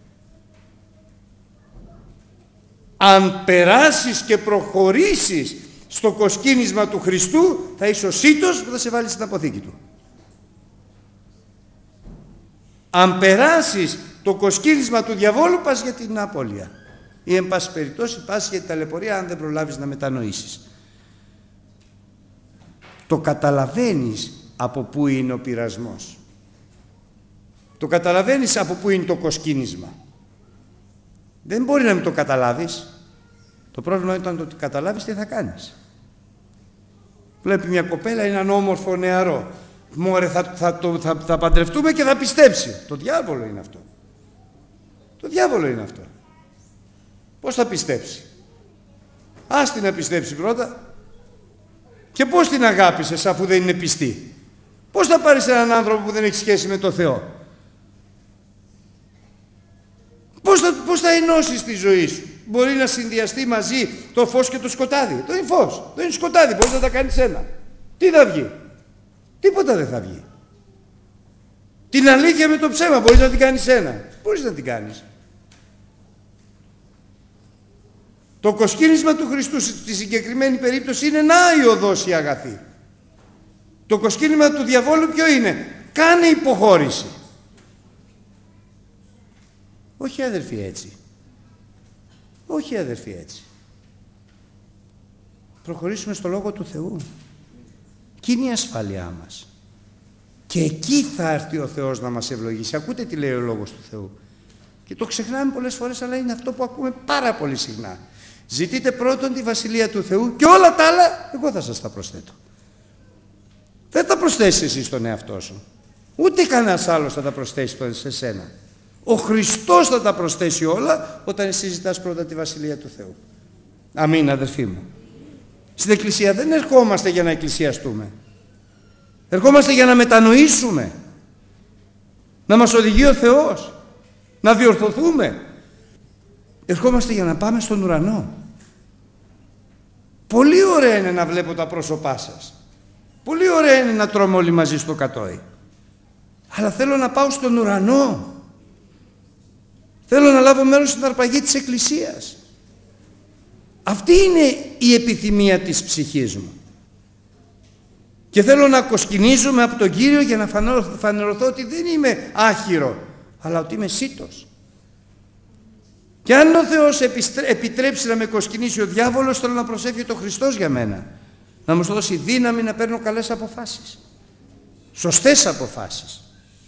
S1: Αν περάσεις και προχωρήσεις στο κοσκίνισμα του Χριστού, θα είσαι ο σύτος που θα σε βάλει στην αποθήκη του. Αν περάσεις το κοσκίνισμα του διαβόλου, πας για την απώλεια. Ή εν πάση περιπτώσει πας για την ταλαιπωρία αν δεν προλάβεις να μετανοήσεις. Το καταλαβαίνεις από πού είναι ο πειρασμός. Το καταλαβαίνεις από πού είναι το κοσκίνισμα. Δεν μπορεί να μην το καταλάβεις. Το πρόβλημα είναι όταν το καταλάβεις τι θα κάνεις. Βλέπει μια κοπέλα, είναι έναν όμορφο νεαρό. Μωρέ, θα, θα, θα, θα, θα παντρευτούμε και θα πιστέψει. Το διάβολο είναι αυτό. Το διάβολο είναι αυτό. Πώς θα πιστέψει? Ας την να πιστέψει πρώτα. Και πώς την αγάπησες αφού δεν είναι πιστή? Πώς θα πάρεις έναν άνθρωπο που δεν έχει σχέση με το Θεό? Πώς θα, πώς θα ενώσεις τη ζωή σου? Μπορεί να συνδυαστεί μαζί το φως και το σκοτάδι. Το είναι φως, το είναι σκοτάδι. Μπορείς να τα κάνεις ένα. Τι θα βγει? Τίποτα δεν θα βγει. Την αλήθεια με το ψέμα μπορείς να την κάνεις ένα. Μπορείς να την κάνεις. Το κοσκίνισμα του Χριστού στη συγκεκριμένη περίπτωση είναι να η οδός η αγαθή. Το κοσκίνισμα του διαβόλου ποιο είναι? Κάνε υποχώρηση. Όχι αδερφοί έτσι. Όχι αδερφοί έτσι. Προχωρήσουμε στο Λόγο του Θεού. Κι είναι η ασφάλειά μας. Και εκεί θα έρθει ο Θεός να μας ευλογήσει. Ακούτε τι λέει ο Λόγος του Θεού. Και το ξεχνάμε πολλές φορές, αλλά είναι αυτό που ακούμε πάρα πολύ συχνά. Ζητείτε πρώτον τη Βασιλεία του Θεού και όλα τα άλλα εγώ θα σας τα προσθέτω. Δεν τα προσθέσεις εσύ στον εαυτό σου. Ούτε κανένας άλλος θα τα προσθέσει σε σένα. Ο Χριστός θα τα προσθέσει όλα όταν εσύ ζητάς πρώτα τη Βασιλεία του Θεού. Αμήν, αδερφοί μου. Στην Εκκλησία δεν ερχόμαστε για να εκκλησιαστούμε. Ερχόμαστε για να μετανοήσουμε. Να μας οδηγεί ο Θεός. Να διορθωθούμε. Ερχόμαστε για να πάμε στον ουρανό. Πολύ ωραία είναι να βλέπω τα πρόσωπά σας. Πολύ ωραία είναι να τρώμε όλοι μαζί στο κατόι. Αλλά θέλω να πάω στον ουρανό. Θέλω να λάβω μέρος στην αρπαγή της Εκκλησίας. Αυτή είναι η επιθυμία της ψυχής μου. Και θέλω να κοσκινίζομαι από τον Κύριο για να φανερωθώ ότι δεν είμαι άχυρο, αλλά ότι είμαι σίτος. Και αν ο Θεός επιτρέψει να με κοσκινήσει ο διάβολος, θέλω να προσεύχει το Χριστός για μένα. Να μου δώσει δύναμη να παίρνω καλές αποφάσεις. Σωστές αποφάσεις.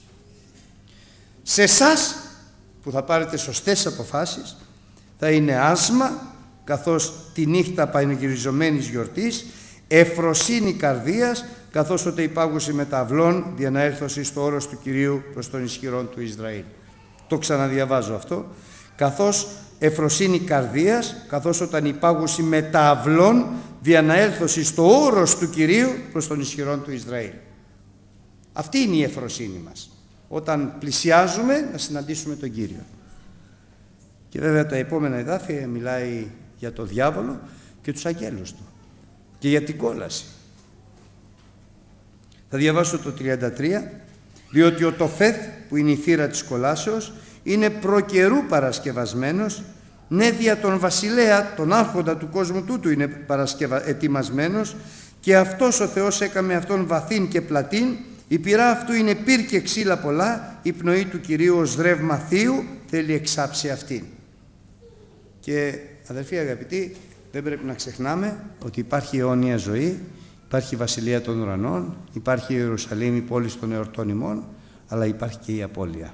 S1: Σε εσάς που θα πάρετε σωστές αποφάσεις θα είναι άσμα, καθώς τη νύχτα πανηγυριζομένης γιορτής, ευφροσύνη καρδίας, καθώς ότι υπάγουση μεταβλών για να έρθωση στο όρος του Κυρίου προς τον ισχυρόν του Ισραήλ. Το ξαναδιαβάζω αυτό. Καθώς ευφροσύνη καρδίας, καθώς όταν υπάγουση μεταβλών για να έρθωση στο όρος του Κυρίου προς τον ισχυρόν του Ισραήλ. Αυτή είναι η ευφροσύνη μας. Όταν πλησιάζουμε να συναντήσουμε τον Κύριο. Και βέβαια τα επόμενα εδάφια μιλάει για το διάβολο και τους αγγέλους του και για την κόλαση. Θα διαβάσω το τριάντα τρία. Διότι ο Τοφέθ, που είναι η θύρα της κολάσεως, είναι προκαιρού παρασκευασμένος, ναι, δια τον βασιλέα, τον άρχοντα του κόσμου τούτου είναι παρασκευα... ετοιμασμένος, και αυτός ο Θεός έκαμε αυτόν βαθύν και πλατήν. Η πυρά αυτού είναι πυρ και ξύλα πολλά, η πνοή του Κυρίου ως ρεύμα θείου θέλει εξάψει αυτήν. Και αδελφοί αγαπητοί, δεν πρέπει να ξεχνάμε ότι υπάρχει αιώνια ζωή, υπάρχει η Βασιλεία των Ουρανών, υπάρχει η Ιερουσαλήμ, η πόλη των εορτών ημών, αλλά υπάρχει και η απώλεια.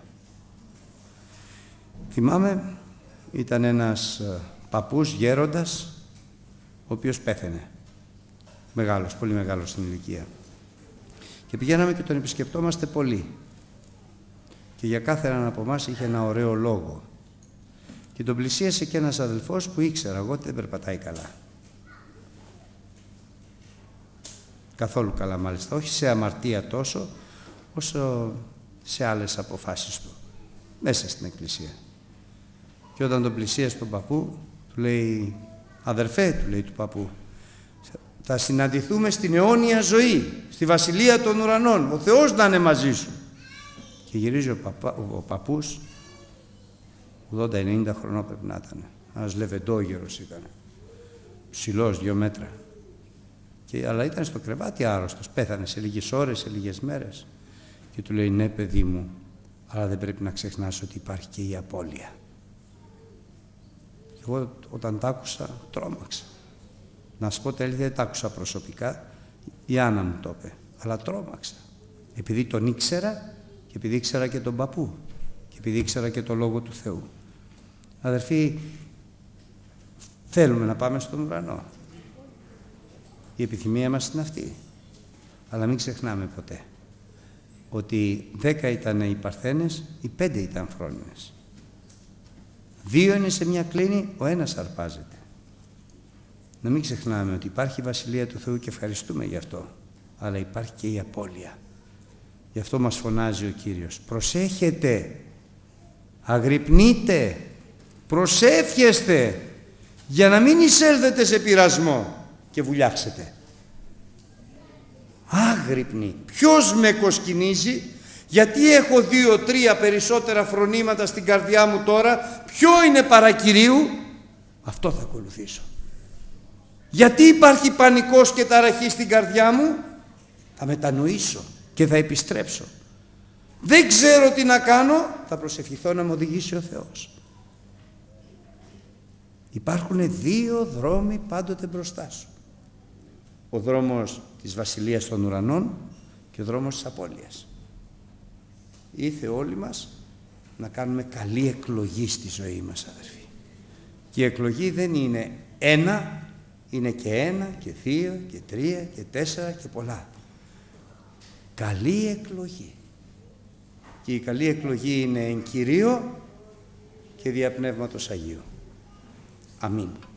S1: Θυμάμαι, ήταν ένας παππούς γέροντας, ο οποίος πέθαινε. Μεγάλος, πολύ μεγάλος στην ηλικία. Και πηγαίναμε και τον επισκεπτόμαστε πολύ. Και για κάθε έναν από εμάς είχε ένα ωραίο λόγο. Και τον πλησίασε και ένας αδελφός που ήξερα εγώ ότι δεν περπατάει καλά. Καθόλου καλά μάλιστα. Όχι σε αμαρτία τόσο, όσο σε άλλες αποφάσεις του. Μέσα στην εκκλησία. Και όταν τον πλησίασε τον παππού, του λέει, αδερφέ, του λέει του παππού, θα συναντηθούμε στην αιώνια ζωή, στη Βασιλεία των Ουρανών. Ο Θεός να είναι μαζί σου. Και γυρίζει ο, παπα, ο παππούς, ογδόντα ενενήντα χρονών πρέπει να ήταν. Ένας λεβεντόγερος ήταν. Ψηλός, δύο μέτρα. Και, αλλά ήταν στο κρεβάτι άρρωστος. Πέθανε σε λίγες ώρες, σε λίγες μέρες. Και του λέει, ναι παιδί μου, αλλά δεν πρέπει να ξεχνάς ότι υπάρχει και η απώλεια. Και εγώ όταν τ' άκουσα, τρόμαξα. Να σου πω τέλεια, δεν τ' άκουσα προσωπικά, η Άννα μου το είπε, αλλά τρόμαξα. Επειδή τον ήξερα και επειδή ήξερα και τον παππού και επειδή ήξερα και το Λόγο του Θεού. Αδερφοί, θέλουμε να πάμε στον ουρανό. Η επιθυμία μας είναι αυτή. Αλλά μην ξεχνάμε ποτέ ότι δέκα ήταν οι Παρθένες, οι πέντε ήταν φρόνιμες. Δύο είναι σε μια κλίνη, ο ένας αρπάζεται. Να μην ξεχνάμε ότι υπάρχει η Βασιλεία του Θεού και ευχαριστούμε γι' αυτό. Αλλά υπάρχει και η απώλεια. Γι' αυτό μας φωνάζει ο Κύριος. Προσέχετε, αγρυπνείτε, προσεύχεστε, για να μην εισέλθετε σε πειρασμό και βουλιάξετε. Άγρυπνοι. Ποιος με κοσκινίζει, γιατί έχω δύο-τρία περισσότερα φρονήματα στην καρδιά μου τώρα, ποιο είναι παρακυρίου, αυτό θα ακολουθήσω. Γιατί υπάρχει πανικός και ταραχή στην καρδιά μου, θα μετανοήσω και θα επιστρέψω. Δεν ξέρω τι να κάνω, θα προσευχηθώ να μου οδηγήσει ο Θεός. Υπάρχουν δύο δρόμοι πάντοτε μπροστά σου. Ο δρόμος της Βασιλείας των Ουρανών και ο δρόμος της απώλειας. Ήθε όλοι μας να κάνουμε καλή εκλογή στη ζωή μας, αδερφοί. Και η εκλογή δεν είναι ένα, είναι και ένα και δύο και τρία και τέσσερα και πολλά. Καλή εκλογή. Και η καλή εκλογή είναι εν Κυρίω και δια Πνεύματος Αγίου. Αμήν.